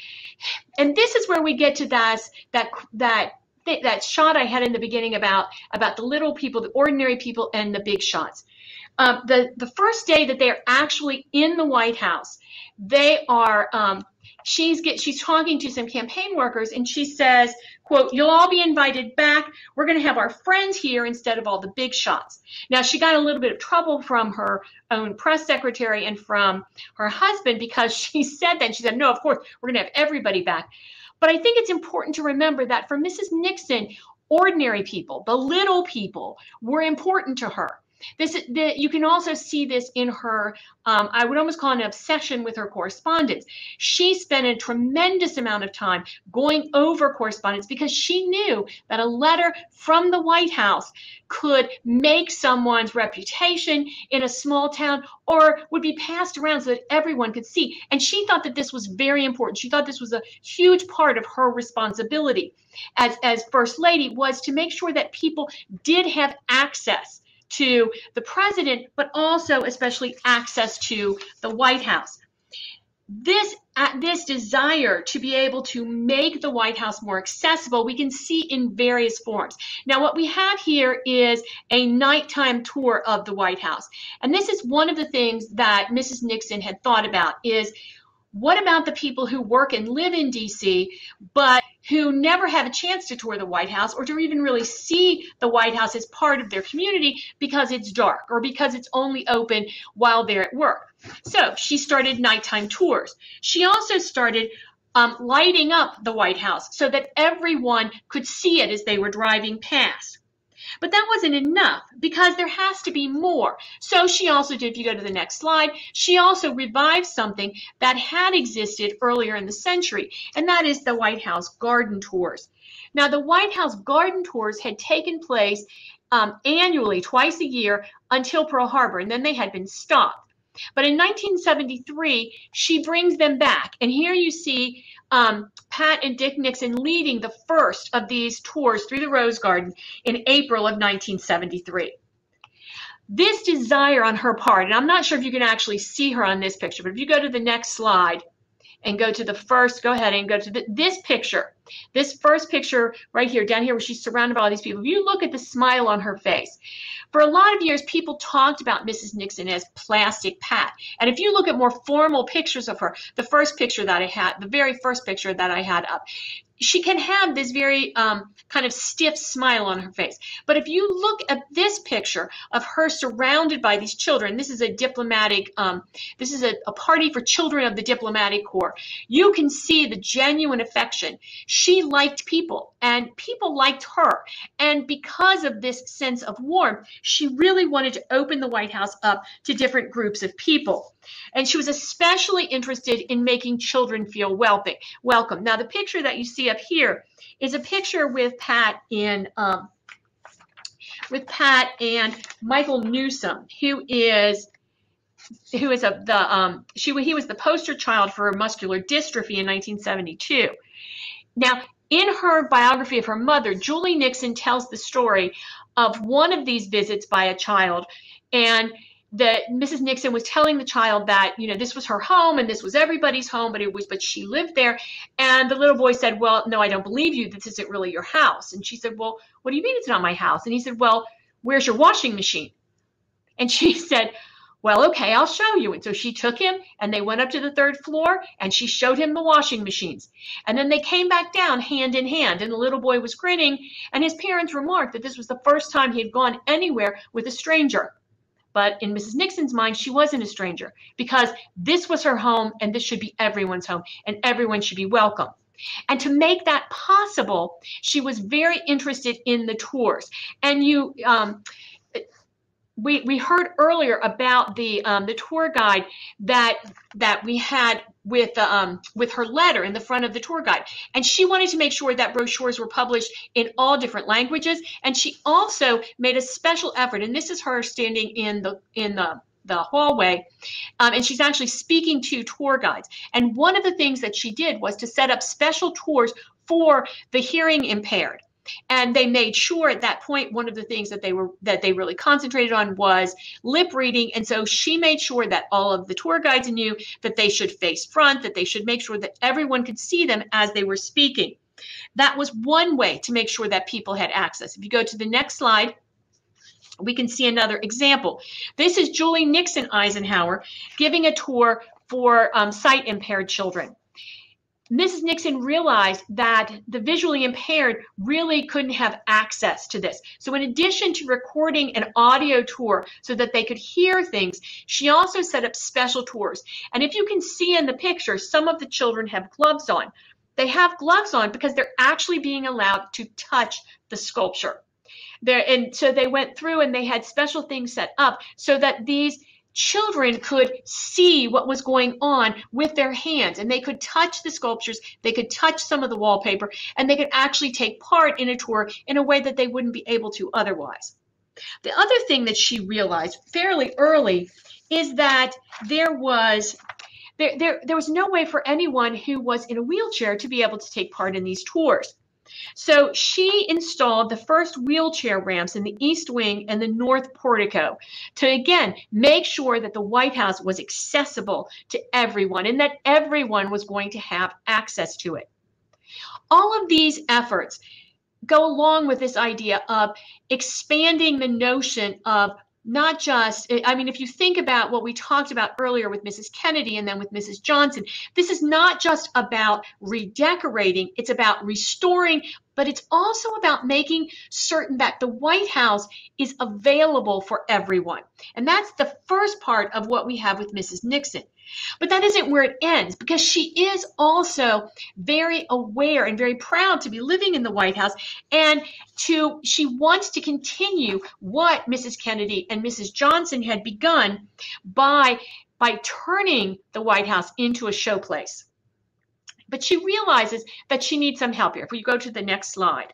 And this is where we get to that, that, that, that shot I had in the beginning about, about the little people, the ordinary people, and the big shots. Um, the, the first day that they're actually in the White House, they are, um, she's, get, she's talking to some campaign workers, and she says, quote, "You'll all be invited back. We're going to have our friends here instead of all the big shots." Now, she got a little bit of trouble from her own press secretary and from her husband because she said that. She said, "No, of course, we're going to have everybody back." But I think it's important to remember that for Missus Nixon, ordinary people, the little people, were important to her. This, the, you can also see this in her, um, I would almost call it an obsession with her correspondence. She spent a tremendous amount of time going over correspondence because she knew that a letter from the White House could make someone's reputation in a small town or would be passed around so that everyone could see. And she thought that this was very important. She thought this was a huge part of her responsibility as, as First Lady, was to make sure that people did have access to the president, but also especially access to the White House. This, uh, this desire to be able to make the White House more accessible, we can see in various forms. Now, what we have here is a nighttime tour of the White House. And this is one of the things that Missus Nixon had thought about is, what about the people who work and live in D C, but who never have a chance to tour the White House or to even really see the White House as part of their community because it's dark or because it's only open while they're at work? So she started nighttime tours. She also started um, lighting up the White House so that everyone could see it as they were driving past. But that wasn't enough because there has to be more. So she also did, if you go to the next slide, she also revived something that had existed earlier in the century, and that is the White House garden tours. Now, the White House garden tours had taken place um, annually, twice a year, until Pearl Harbor, and then they had been stopped. But in nineteen seventy-three, she brings them back. And here you see um, Pat and Dick Nixon leading the first of these tours through the Rose Garden in April of nineteen seventy-three. This desire on her part, and I'm not sure if you can actually see her on this picture, but if you go to the next slide and go to the first, go ahead and go to the, this picture, this first picture right here, down here where she's surrounded by all these people. If you look at the smile on her face, for a lot of years, people talked about Missus Nixon as Plastic Pat. And if you look at more formal pictures of her, the first picture that I had, the very first picture that I had up, she can have this very um, kind of stiff smile on her face. But if you look at this picture of her surrounded by these children, this is a diplomatic, um, this is a, a party for children of the diplomatic corps. You can see the genuine affection. She liked people and people liked her. And because of this sense of warmth, she really wanted to open the White House up to different groups of people. And she was especially interested in making children feel welcome. Now, the picture that you see up here is a picture with Pat in um, with Pat and Michael Newsom, who is who is a the um, she he was the poster child for muscular dystrophy in nineteen seventy-two. Now, in her biography of her mother, Julie Nixon tells the story of one of these visits by a child, and that Missus Nixon was telling the child that, you know, this was her home and this was everybody's home, but it was, but she lived there. And the little boy said, well, no, I don't believe you. This isn't really your house. And she said, well, what do you mean it's not my house? And he said, well, where's your washing machine? And she said, well, okay, I'll show you. And so she took him and they went up to the third floor and she showed him the washing machines. And then they came back down hand in hand, and the little boy was grinning, and his parents remarked that this was the first time he had gone anywhere with a stranger. But in Missus Nixon's mind, she wasn't a stranger, because this was her home and this should be everyone's home and everyone should be welcome. And to make that possible, she was very interested in the tours. And you, um, we we heard earlier about the um, the tour guide that that we had with um, with her letter in the front of the tour guide, and she wanted to make sure that brochures were published in all different languages. And she also made a special effort, and this is her standing in the in the the hallway, um, and she's actually speaking to tour guides. And one of the things that she did was to set up special tours for the hearing impaired. And they made sure at that point, one of the things that they were that they really concentrated on was lip reading. And so she made sure that all of the tour guides knew that they should face front, that they should make sure that everyone could see them as they were speaking. That was one way to make sure that people had access. If you go to the next slide, we can see another example. This is Julie Nixon Eisenhower giving a tour for um, sight impaired children. Missus Nixon realized that the visually impaired really couldn't have access to this. So in addition to recording an audio tour so that they could hear things, she also set up special tours. And if you can see in the picture, some of the children have gloves on. They have gloves on because they're actually being allowed to touch the sculpture. There, and so they went through and they had special things set up so that these children could see what was going on with their hands, and they could touch the sculptures, they could touch some of the wallpaper, and they could actually take part in a tour in a way that they wouldn't be able to otherwise. The other thing that she realized fairly early is that there was there, there, there was no way for anyone who was in a wheelchair to be able to take part in these tours. So she installed the first wheelchair ramps in the East Wing and the North Portico to, again, make sure that the White House was accessible to everyone and that everyone was going to have access to it. All of these efforts go along with this idea of expanding the notion of not just, I mean, if you think about what we talked about earlier with Missus Kennedy and then with Missus Johnson, this is not just about redecorating, it's about restoring, but it's also about making certain that the White House is available for everyone. And that's the first part of what we have with Missus Nixon. But that isn't where it ends, because she is also very aware and very proud to be living in the White House, and to she wants to continue what Missus Kennedy and Missus Johnson had begun by by turning the White House into a showplace. But she realizes that she needs some help here. If we go to the next slide.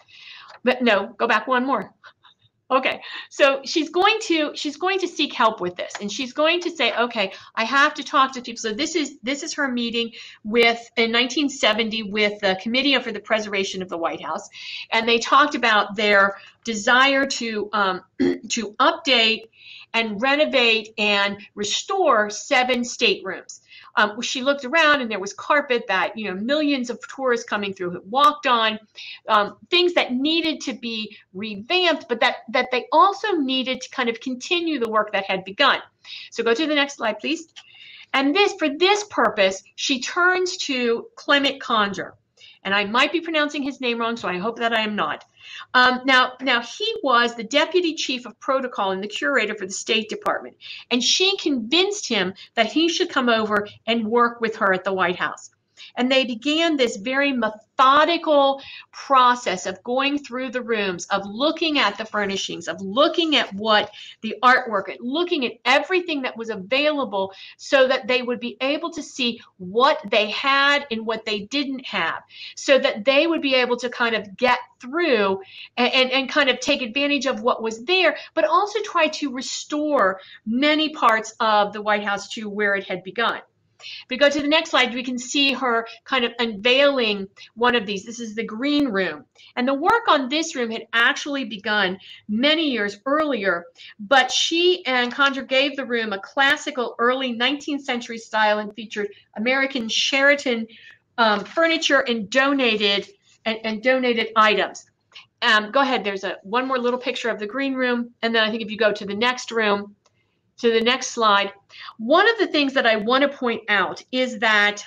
But no, go back one more. Okay, so she's going to she's going to seek help with this, and she's going to say, okay, I have to talk to people. So this is this is her meeting with in nineteen seventy with the Committee for the Preservation of the White House, and they talked about their desire to um, to update and renovate and restore seven staterooms. Um, she looked around and there was carpet that, you know, millions of tourists coming through had walked on, um, things that needed to be revamped, but that, that they also needed to kind of continue the work that had begun. So go to the next slide, please. And this, for this purpose, she turns to Clement Conger. And I might be pronouncing his name wrong, so I hope that I am not. Um, now, now, he was the deputy chief of protocol and the curator for the State Department. And she convinced him that he should come over and work with her at the White House. And they began this very methodical process of going through the rooms, of looking at the furnishings, of looking at what the artwork, looking at everything that was available so that they would be able to see what they had and what they didn't have, so that they would be able to kind of get through and, and, and kind of take advantage of what was there, but also try to restore many parts of the White House to where it had begun. If we go to the next slide, we can see her kind of unveiling one of these. This is the green room. And the work on this room had actually begun many years earlier, but she and Conger gave the room a classical early nineteenth century style and featured American Sheraton um, furniture and donated and, and donated items. Um, go ahead. There's a one more little picture of the green room. And then I think if you go to the next room, to the next slide, one of the things that I want to point out is that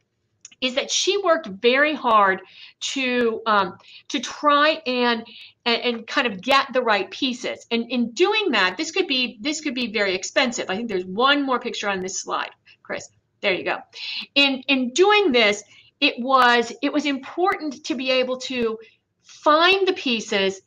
is that she worked very hard to um, to try and, and and kind of get the right pieces. And in doing that, this could be this could be very expensive. I think there's one more picture on this slide, Chris. There you go. In in doing this, it was it was important to be able to find the pieces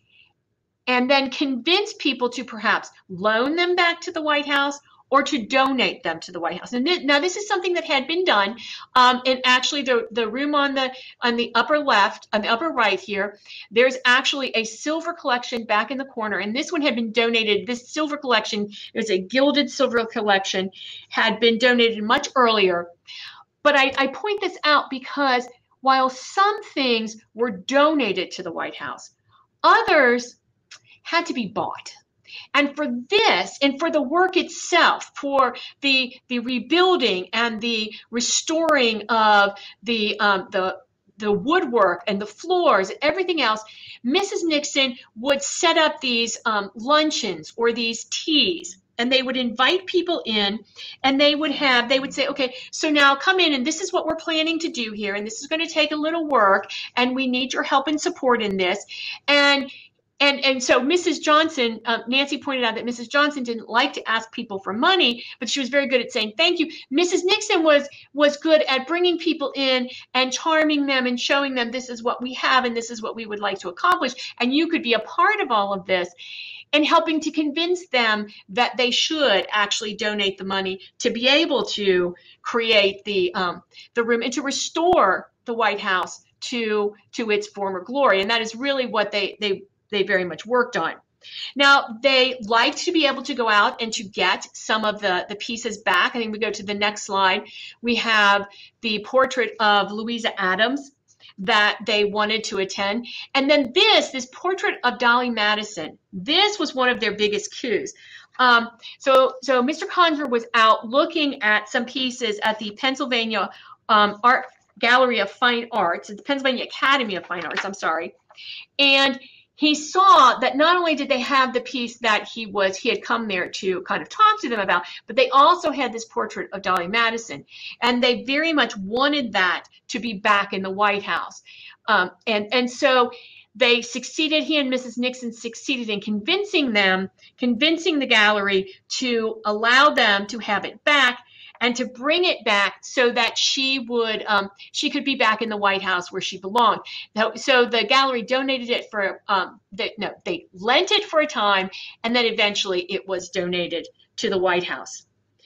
and then convince people to perhaps loan them back to the White House or to donate them to the White House. And th now this is something that had been done. Um, and actually the, the room on the on the upper left, on the upper right here, there's actually a silver collection back in the corner. And this one had been donated. This silver collection is a gilded silver collection, had been donated much earlier. But I, I point this out because while some things were donated to the White House, others had to be bought. And for this, and for the work itself, for the the rebuilding and the restoring of the um, the the woodwork and the floors and everything else, Missus Nixon would set up these um, luncheons or these teas, and they would invite people in, and they would have they would say, okay, so now come in, and this is what we're planning to do here, and this is going to take a little work, and we need your help and support in this, and. And, and so Missus Johnson, uh, Nancy pointed out that Missus Johnson didn't like to ask people for money, but she was very good at saying thank you. Missus Nixon was was good at bringing people in and charming them and showing them this is what we have and this is what we would like to accomplish. And you could be a part of all of this and helping to convince them that they should actually donate the money to be able to create the um, the room and to restore the White House to to its former glory. And that is really what they they they very much worked on. Now, they liked to be able to go out and to get some of the, the pieces back. I think we go to the next slide. We have the portrait of Louisa Adams that they wanted to attend. And then this, this portrait of Dolly Madison, this was one of their biggest coups. Um, so, so Mister Conger was out looking at some pieces at the Pennsylvania um, Art Gallery of Fine Arts, the Pennsylvania Academy of Fine Arts, I'm sorry. And he saw that not only did they have the piece that he was he had come there to kind of talk to them about, but they also had this portrait of Dolly Madison, and they very much wanted that to be back in the White House. Um, and and so they succeeded, he and Missus Nixon succeeded in convincing them, convincing the gallery to allow them to have it back and to bring it back so that she would, um, she could be back in the White House where she belonged. Now, so the gallery donated it for, um, the, no, they lent it for a time, and then eventually it was donated to the White House.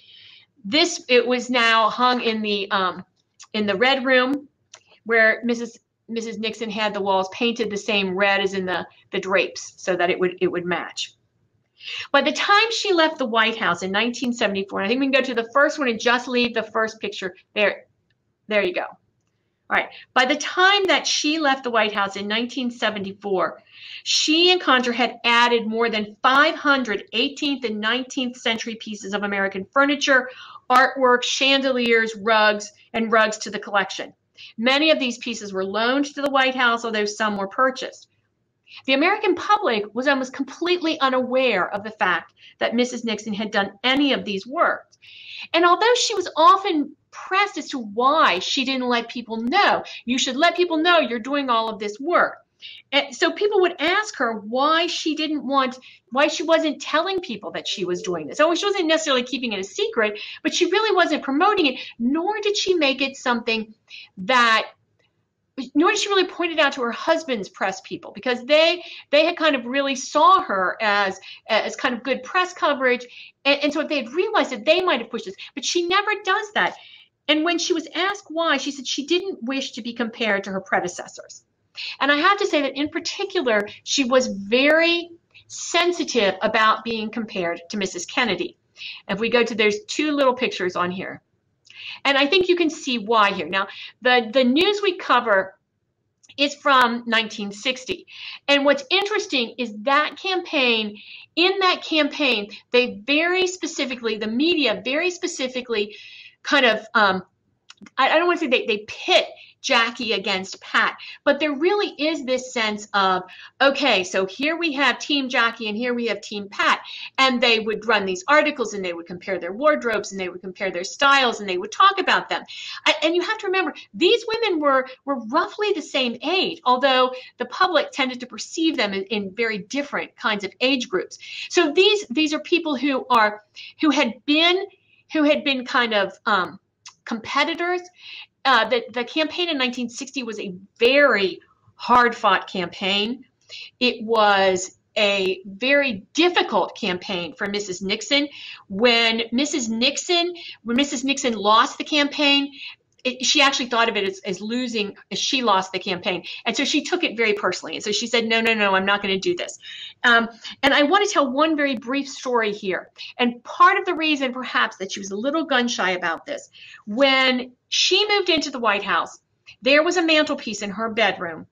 This, it was now hung in the, um, in the Red Room, where Missus Missus Nixon had the walls painted the same red as in the, the drapes so that it would, it would match. By the time she left the White House in nineteen seventy-four, and I think we can go to the first one and just leave the first picture there. There you go. All right. By the time that she left the White House in nineteen seventy-four, she and Contra had added more than five hundred eighteenth and nineteenth century pieces of American furniture, artwork, chandeliers, rugs, and rugs to the collection. Many of these pieces were loaned to the White House, although some were purchased. The American public was almost completely unaware of the fact that Missus Nixon had done any of these works. And although she was often pressed as to why she didn't let people know, you should let people know you're doing all of this work. And so people would ask her why she didn't want, why she wasn't telling people that she was doing this. Oh, she wasn't necessarily keeping it a secret, but she really wasn't promoting it, nor did she make it something that nor did she really point it out to her husband's press people, because they they had kind of really saw her as as kind of good press coverage, and, and so if they had realized that they might have pushed this, but she never does that. And when she was asked why, she said she didn't wish to be compared to her predecessors. And I have to say that in particular, she was very sensitive about being compared to Missus Kennedy. If we go to, there's two little pictures on here. And I think you can see why here. Now, the, the news we cover is from nineteen sixty. And what's interesting is that campaign, in that campaign, they very specifically, the media very specifically kind of, um, I, I don't want to say they, they pit Jackie against Pat, but there really is this sense of, okay, so here we have Team Jackie and here we have Team Pat, and they would run these articles and they would compare their wardrobes and they would compare their styles and they would talk about them. And you have to remember, these women were, were roughly the same age, although the public tended to perceive them in, in very different kinds of age groups. So these, these are people who are, who had been, who had been kind of um, competitors. Uh, the, the campaign in nineteen sixty was a very hard-fought campaign. It was a very difficult campaign for Missus Nixon. When Missus Nixon, when Missus Nixon lost the campaign, it, she actually thought of it as, as losing, as she lost the campaign. And so she took it very personally. And so she said, no, no, no, I'm not going to do this. Um, and I want to tell one very brief story here. And part of the reason perhaps that she was a little gun shy about this, when she moved into the White House, there was a mantelpiece in her bedroom.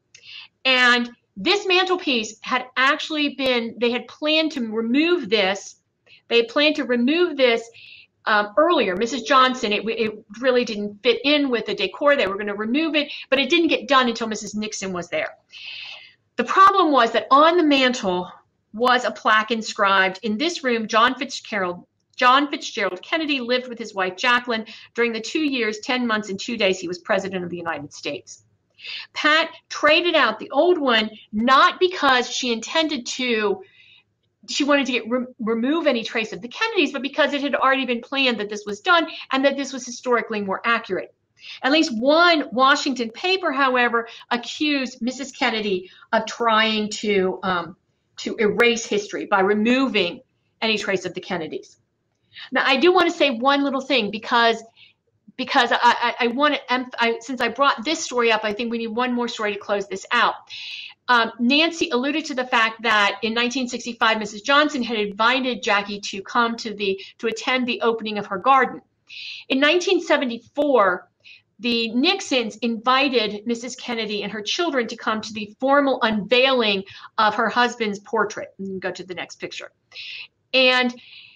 And this mantelpiece had actually been, they had planned to remove this. They had planned to remove this um, earlier. Missus Johnson, it, it really didn't fit in with the decor. They were going to remove it, but it didn't get done until Missus Nixon was there. The problem was that on the mantle was a plaque inscribed, in this room, John Fitzgerald John Fitzgerald Kennedy lived with his wife Jacqueline during the two years, ten months, and two days he was president of the United States. Pat traded out the old one, not because she intended to, she wanted to get re remove any trace of the Kennedys, but because it had already been planned that this was done and that this was historically more accurate. At least one Washington paper, however, accused Missus Kennedy of trying to, um, to erase history by removing any trace of the Kennedys. Now, I do want to say one little thing because because I, I, I want to, I, since I brought this story up, I think we need one more story to close this out. Um, Nancy alluded to the fact that in nineteen sixty-five, Missus Johnson had invited Jackie to come to the, to attend the opening of her garden. In nineteen seventy-four, the Nixons invited Missus Kennedy and her children to come to the formal unveiling of her husband's portrait. You can go to the next picture. And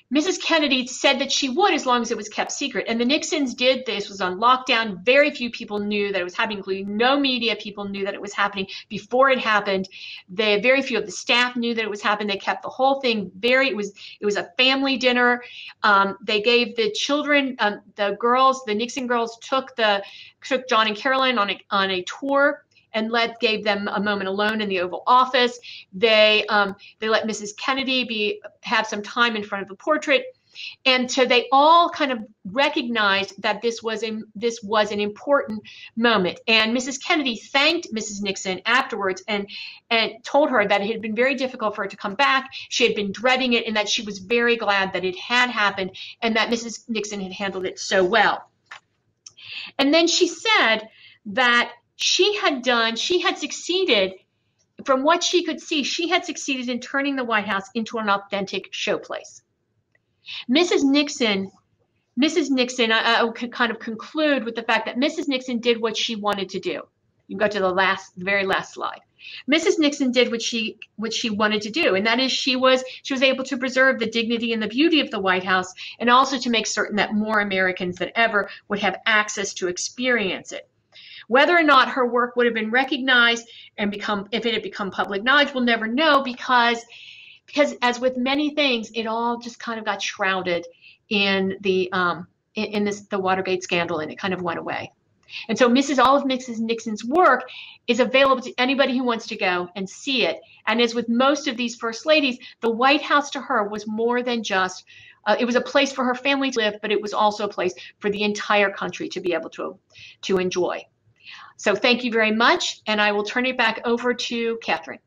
Missus Kennedy said that she would as long as it was kept secret. And the Nixons did this, was on lockdown. Very few people knew that it was happening, including no media people knew that it was happening before it happened. They, very few of the staff knew that it was happening. They kept the whole thing very, it was it was a family dinner. Um, they gave the children, um, the girls, the Nixon girls took the took John and Carolyn on a, on a tour and let gave them a moment alone in the Oval Office. They um, they let Missus Kennedy be have some time in front of the portrait, and so they all kind of recognized that this was a this was an important moment. And Missus Kennedy thanked Missus Nixon afterwards and and told her that it had been very difficult for her to come back. She had been dreading it, and that she was very glad that it had happened, and that Missus Nixon had handled it so well. And then she said that she had done, she had succeeded, from what she could see, she had succeeded in turning the White House into an authentic showplace. Missus Nixon, Missus Nixon, I, I could kind of conclude with the fact that Missus Nixon did what she wanted to do. You can go to the last, the very last slide. Missus Nixon did what she what she wanted to do, and that is she was she was able to preserve the dignity and the beauty of the White House, and also to make certain that more Americans than ever would have access to experience it. Whether or not her work would have been recognized and become, if it had become public knowledge, we'll never know, because, because as with many things, it all just kind of got shrouded in the um, in, in this the Watergate scandal, and it kind of went away. And so, Missus all of Missus Nixon's work is available to anybody who wants to go and see it. And as with most of these first ladies, the White House to her was more than just. Uh, it was a place for her family to live, but it was also a place for the entire country to be able to to enjoy. So thank you very much, and I will turn it back over to Katherine.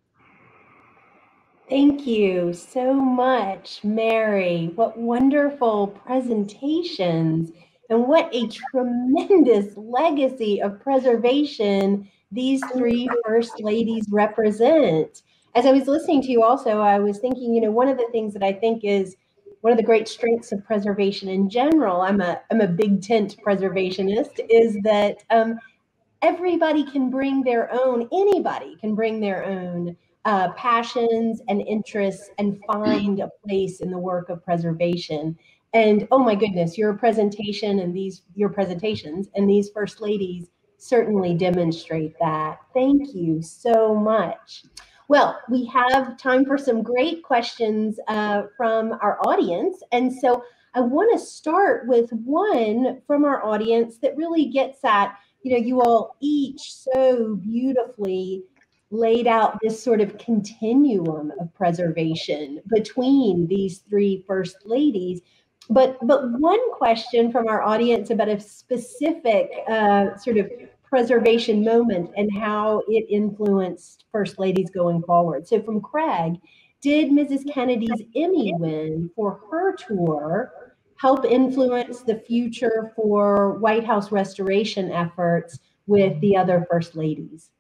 Thank you so much, Mary. What wonderful presentations, and what a tremendous legacy of preservation these three First Ladies represent. As I was listening to you also, I was thinking, you know, one of the things that I think is one of the great strengths of preservation in general, I'm a, I'm a big tent preservationist, is that um, everybody can bring their own, anybody can bring their own uh, passions and interests and find a place in the work of preservation. And oh my goodness, your presentation and these, your presentations and these First Ladies certainly demonstrate that. Thank you so much. Well, we have time for some great questions uh, from our audience. And so I want to start with one from our audience that really gets at, you know, you all each so beautifully laid out this sort of continuum of preservation between these three First Ladies. But, but one question from our audience about a specific uh, sort of preservation moment and how it influenced First Ladies going forward. So from Craig, did Missus Kennedy's Emmy win for her tour help influence the future for White House restoration efforts with the other First Ladies?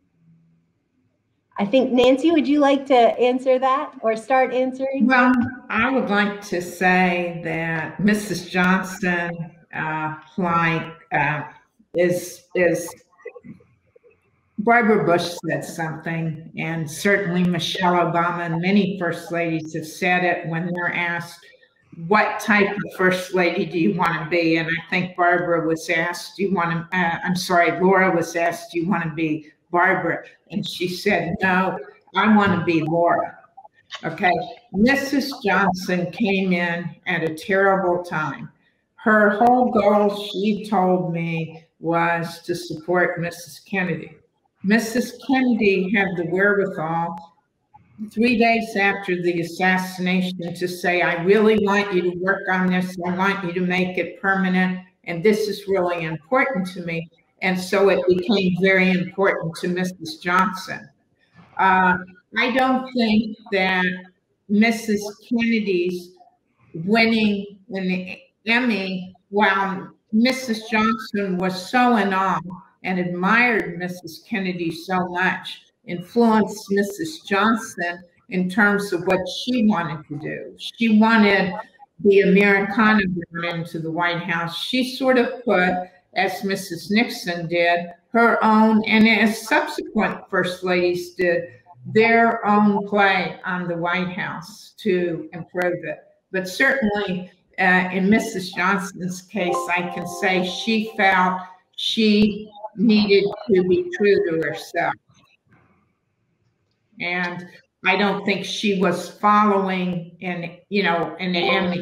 I think, Nancy, would you like to answer that or start answering? Well, I would like to say that Missus Johnson, uh, like, uh, is, is, Barbara Bush said something, and certainly Michelle Obama and many First Ladies have said it when they're asked, what type of First Lady do you want to be? And I think Barbara was asked, do you want to, uh, I'm sorry, Laura was asked, do you want to be Barbara? And she said, no, I want to be Laura. Okay. Missus Johnson came in at a terrible time. Her whole goal, she told me, was to support Missus Kennedy. Missus Kennedy had the wherewithal three days after the assassination to say, I really want you to work on this. I want you to make it permanent. And this is really important to me. And so it became very important to Missus Johnson. Uh, I don't think that Missus Kennedy's winning an Emmy, while Missus Johnson was so in awe and admired Missus Kennedy so much, influenced Missus Johnson in terms of what she wanted to do. She wanted the Americana brought into the White House. She sort of put, as Missus Nixon did, her own, and as subsequent First Ladies did, their own play on the White House to improve it. but certainly uh, in Missus Johnson's case, I can say she felt she needed to be true to herself. And I don't think she was following in, you know, an Emmy.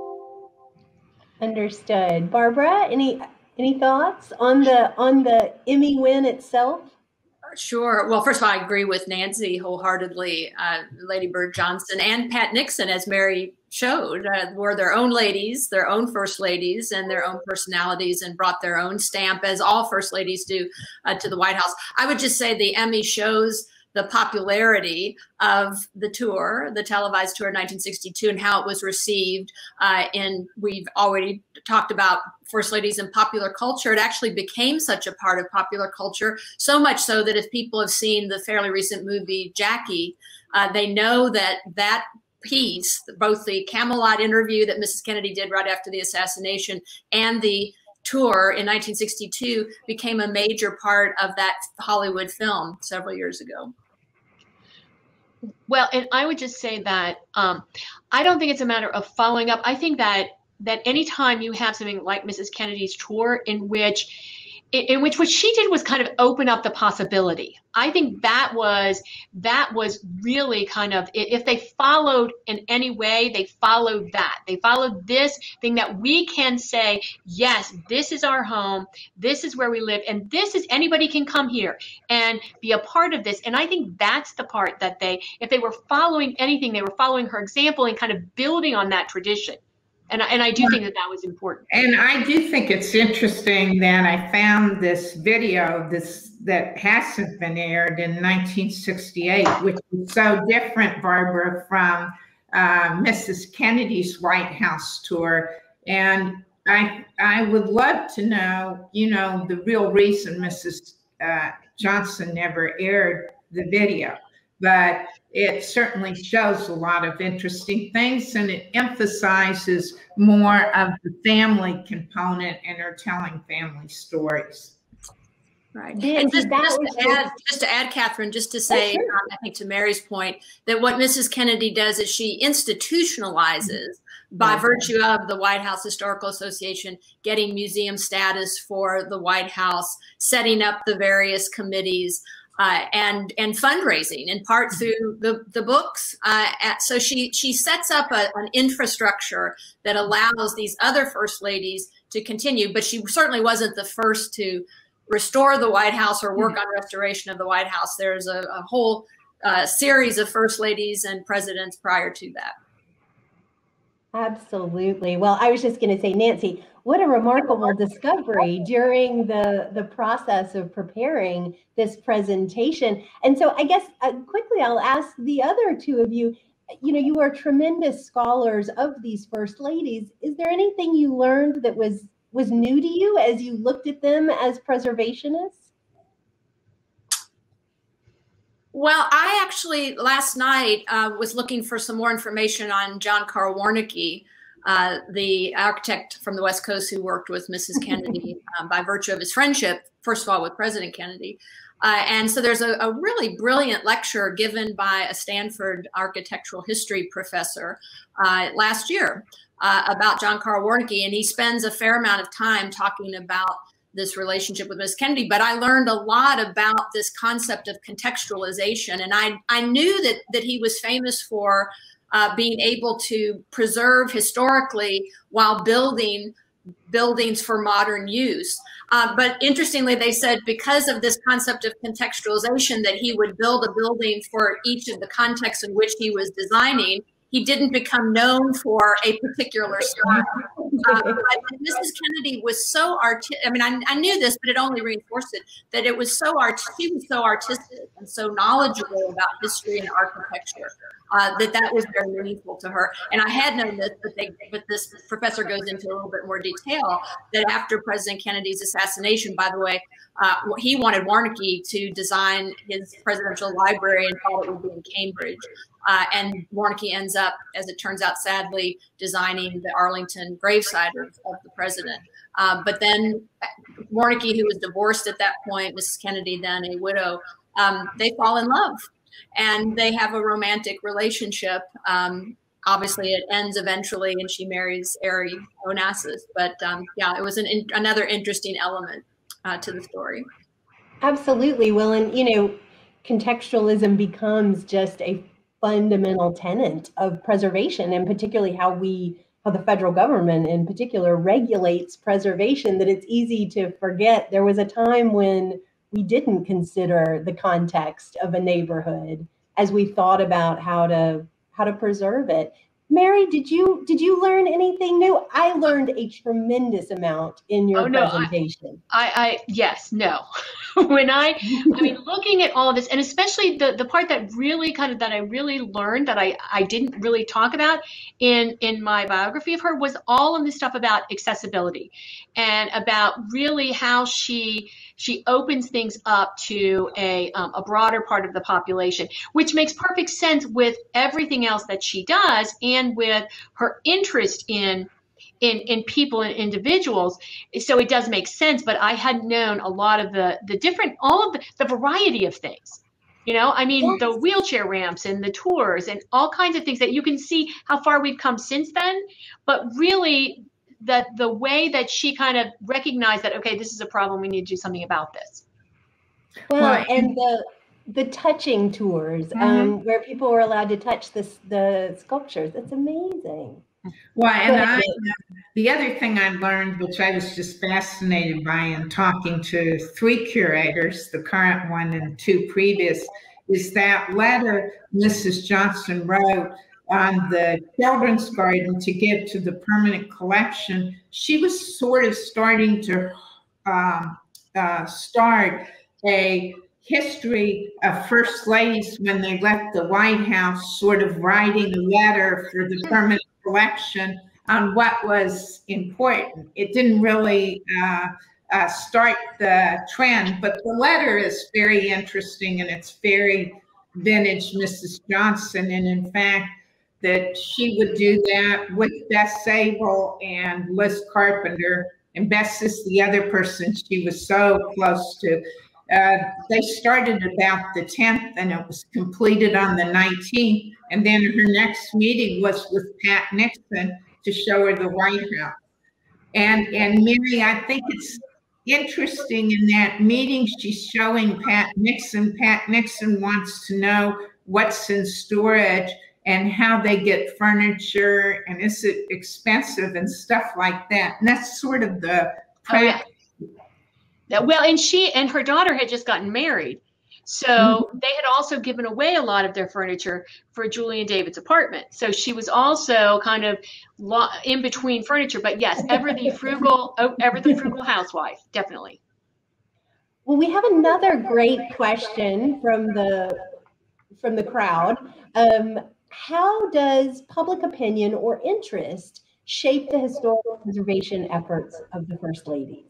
Understood. Barbara, any any thoughts on the on the Emmy win itself? Sure. Well, first of all, I agree with Nancy wholeheartedly. Uh, Lady Bird Johnson and Pat Nixon, as Mary showed, uh, were their own ladies, their own first ladies, and their own personalities, and brought their own stamp, as all first ladies do, uh, to the White House. I would just say the Emmy shows the popularity of the tour, the televised tour in nineteen sixty-two, and how it was received. Uh, and we've already talked about First Ladies in popular culture. It actually became such a part of popular culture, so much so that if people have seen the fairly recent movie Jackie, uh, they know that that piece, both the Camelot interview that Missus Kennedy did right after the assassination and the tour in nineteen sixty-two, became a major part of that Hollywood film several years ago. Well, and I would just say that um, I don't think it's a matter of following up. I think that that anytime you have something like Missus Kennedy's tour, in which in which what she did was kind of open up the possibility. I think that was that was really kind of, if they followed in any way, they followed that. They followed this thing that we can say, yes, this is our home, this is where we live, and this is, anybody can come here and be a part of this. And I think that's the part that they, if they were following anything, they were following her example and kind of building on that tradition. And, and I do think that that was important. And I do think it's interesting that I found this video this that hasn't been aired in nineteen sixty-eight, which is so different, Barbara, from uh, Missus Kennedy's White House tour. And I I would love to know, you know, the real reason Missus Uh, Johnson never aired the video. But it certainly shows a lot of interesting things, and it emphasizes more of the family component, and are telling family stories. Right. And just, just, to add, just to add, Catherine, just to say, um, I think to Mary's point, that what Missus Kennedy does is she institutionalizes, by virtue of the White House Historical Association getting museum status for the White House, setting up the various committees, Uh, and and fundraising in part through the the books. Uh, at, so she she sets up a, an infrastructure that allows these other first ladies to continue. But she certainly wasn't the first to restore the White House or work on restoration of the White House. There's a, a whole uh, series of first ladies and presidents prior to that. Absolutely. Well, I was just going to say, Nancy, what a remarkable discovery during the, the process of preparing this presentation. And so I guess uh, quickly I'll ask the other two of you, you know, you are tremendous scholars of these first ladies. Is there anything you learned that was, was new to you as you looked at them as preservationists? Well, I actually last night uh, was looking for some more information on John Carl Warnke, uh, the architect from the West Coast who worked with Missus Kennedy um, by virtue of his friendship, first of all, with President Kennedy. Uh, and so there's a, a really brilliant lecture given by a Stanford architectural history professor uh, last year uh, about John Carl Warnke, and he spends a fair amount of time talking about this relationship with Miss Kennedy, but I learned a lot about this concept of contextualization. And I, I knew that, that he was famous for uh, being able to preserve historically while building buildings for modern use. Uh, but interestingly, they said because of this concept of contextualization, that he would build a building for each of the contexts in which he was designing, he didn't become known for a particular style. Uh, but Missus Kennedy was so artistic. I mean, I, I knew this, but it only reinforced it, that it was so art. She was so artistic and so knowledgeable about history and architecture uh, that that was very meaningful to her. And I had known this, but, they, but this professor goes into a little bit more detail that after President Kennedy's assassination, by the way, uh, he wanted Warnke to design his presidential library and thought it would be in Cambridge. Uh, and Warnke ends up, as it turns out, sadly, designing the Arlington gravesite of, of the president. Uh, but then Warnke, who was divorced at that point, Missus Kennedy, then a widow, um, they fall in love. And they have a romantic relationship. Um, obviously it ends eventually and she marries Ari Onassis. But um, yeah, it was an in, another interesting element uh, to the story. Absolutely. Well, and you know, contextualism becomes just a fundamental tenet of preservation, and particularly how we, how the federal government in particular regulates preservation, that it's easy to forget there was a time when we didn't consider the context of a neighborhood as we thought about how to how to preserve it. Mary, did you did you learn anything new? I learned a tremendous amount in your oh, no, presentation. I, I, I yes, no. when I, I mean, looking at all of this, and especially the the part that really kind of that I really learned that I I didn't really talk about in in my biography of her was all of this stuff about accessibility, and about really how she she opens things up to a um, a broader part of the population, which makes perfect sense with everything else that she does, and with her interest in in in people and individuals. So it does make sense, but I hadn't known a lot of the the different, all of the, the variety of things. You know, I mean, yes. The wheelchair ramps and the tours and all kinds of things that you can see how far we've come since then. But really, that the way that she kind of recognized that, okay, this is a problem, we need to do something about this. Well, well and the the touching tours, mm-hmm. um, where people were allowed to touch this the sculptures. It's amazing. Well, and I, the other thing I learned, which I was just fascinated by in talking to three curators, the current one and two previous, is that letter Missus Johnson wrote on the children's garden to give to the permanent collection. She was sort of starting to um, uh, start a history of First Ladies when they left the White House, sort of writing a letter for the permanent collection on what was important. It didn't really uh, uh, start the trend, but the letter is very interesting and it's very vintage Missus Johnson. And in fact, that she would do that with Bess Sable and Liz Carpenter, and Bess is the other person she was so close to. Uh, they started about the tenth and it was completed on the nineteenth. And then her next meeting was with Pat Nixon to show her the White House. And, and Mary, I think it's interesting in that meeting, she's showing Pat Nixon. Pat Nixon wants to know what's in storage and how they get furniture and is it expensive and stuff like that. And that's sort of the practice. Oh, yeah. Well, and she and her daughter had just gotten married. So mm-hmm. they had also given away a lot of their furniture for Julie and David's apartment. So she was also kind of in between furniture. But yes, ever the frugal, ever the frugal housewife, definitely. Well, we have another great question from the from the crowd. Um, how does public opinion or interest shape the historical preservation efforts of the First Ladies?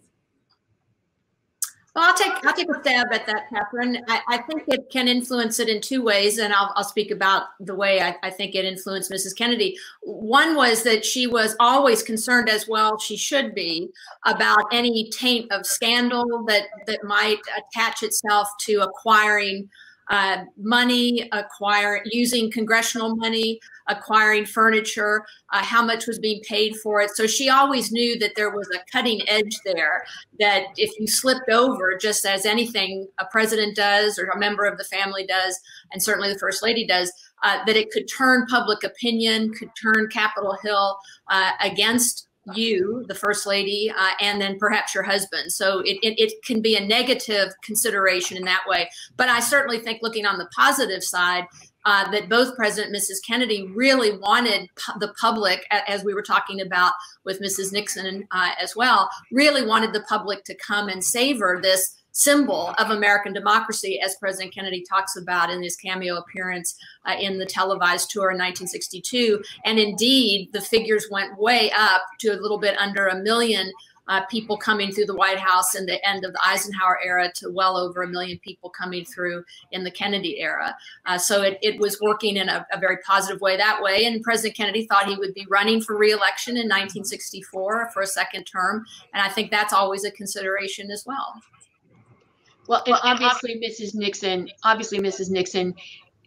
Well, I'll take I'll take a stab at that, Katherine. I, I think it can influence it in two ways, and I'll I'll speak about the way I, I think it influenced Missus Kennedy. One was that she was always concerned, as well she should be, about any taint of scandal that that might attach itself to acquiring uh, money, acquire using congressional money, acquiring furniture, uh, how much was being paid for it. So she always knew that there was a cutting edge there, that if you slipped over, just as anything a president does or a member of the family does, and certainly the First Lady does, uh, that it could turn public opinion, could turn Capitol Hill uh, against you, the First Lady, uh, and then perhaps your husband. So it, it, it can be a negative consideration in that way. But I certainly think, looking on the positive side, uh, that both President and Missus Kennedy really wanted pu the public, as we were talking about with Missus Nixon uh, as well, really wanted the public to come and savor this symbol of American democracy, as President Kennedy talks about in his cameo appearance uh, in the televised tour in nineteen sixty-two. And indeed, the figures went way up to a little bit under a million uh, people coming through the White House in the end of the Eisenhower era, to well over a million people coming through in the Kennedy era. Uh, so it, it was working in a, a very positive way that way. And President Kennedy thought he would be running for re-election in nineteen sixty-four for a second term. And I think that's always a consideration as well. Well, and obviously, Missus Nixon, obviously, Missus Nixon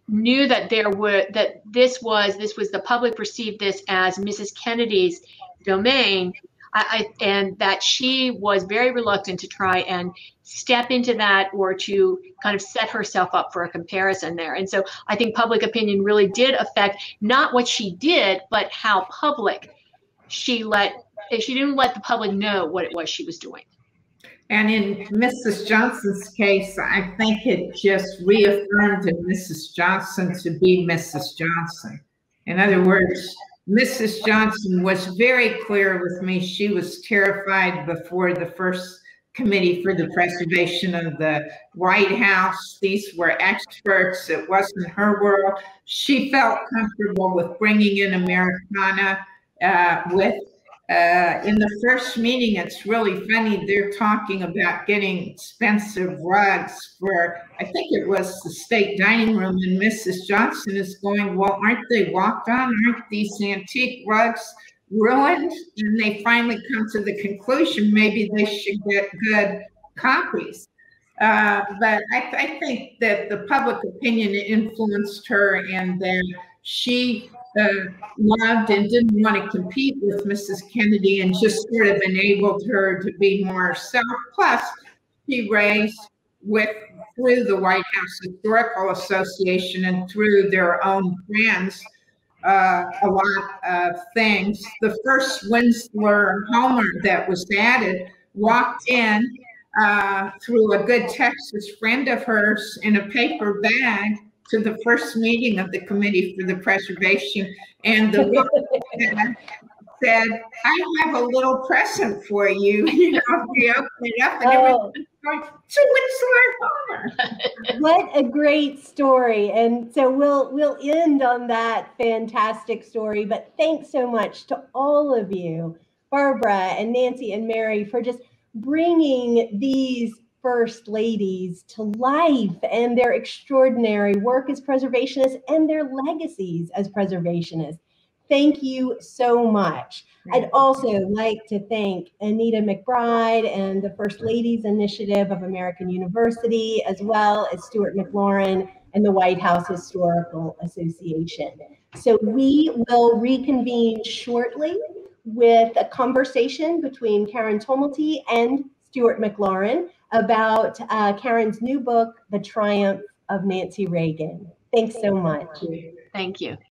knew that there were that this was this was the public perceived this as Missus Kennedy's domain, I, I, and that she was very reluctant to try and step into that or to kind of set herself up for a comparison there. And so I think public opinion really did affect not what she did, but how public she let she didn't let the public know what it was she was doing. And in Missus Johnson's case, I think it just reaffirmed Missus Johnson to be Missus Johnson. In other words, Missus Johnson was very clear with me. She was terrified before the first committee for the preservation of the White House. These were experts. It wasn't her world. She felt comfortable with bringing in Americana uh, with Uh, in the first meeting, it's really funny. They're talking about getting expensive rugs for, I think it was the state dining room, and Missus Johnson is going, well, aren't they walked on? Aren't these antique rugs ruined? And they finally come to the conclusion maybe they should get good copies. Uh, but I, th I think that the public opinion influenced her, and then she Uh, loved and didn't want to compete with Missus Kennedy, and just sort of enabled her to be more herself. Plus, she raised with through the White House Historical Association and through their own friends uh, a lot of things. The first Winslow Homer that was added walked in uh, through a good Texas friend of hers in a paper bag to the first meeting of the Committee for the Preservation, and the woman said, I have a little present for you. You know, we opened it up and oh. everyone was going, to Winslow Homer. What a great story. And so we'll we'll end on that fantastic story, but thanks so much to all of you, Barbara and Nancy and Mary, for just bringing these First Ladies to life and their extraordinary work as preservationists and their legacies as preservationists. Thank you so much. I'd also like to thank Anita McBride and the First Ladies Initiative of American University, as well as Stuart McLaurin and the White House Historical Association. So we will reconvene shortly with a conversation between Karen Tumulty and Stuart McLaurin about uh, Karen's new book, The Triumph of Nancy Reagan. Thanks so much. Thank you.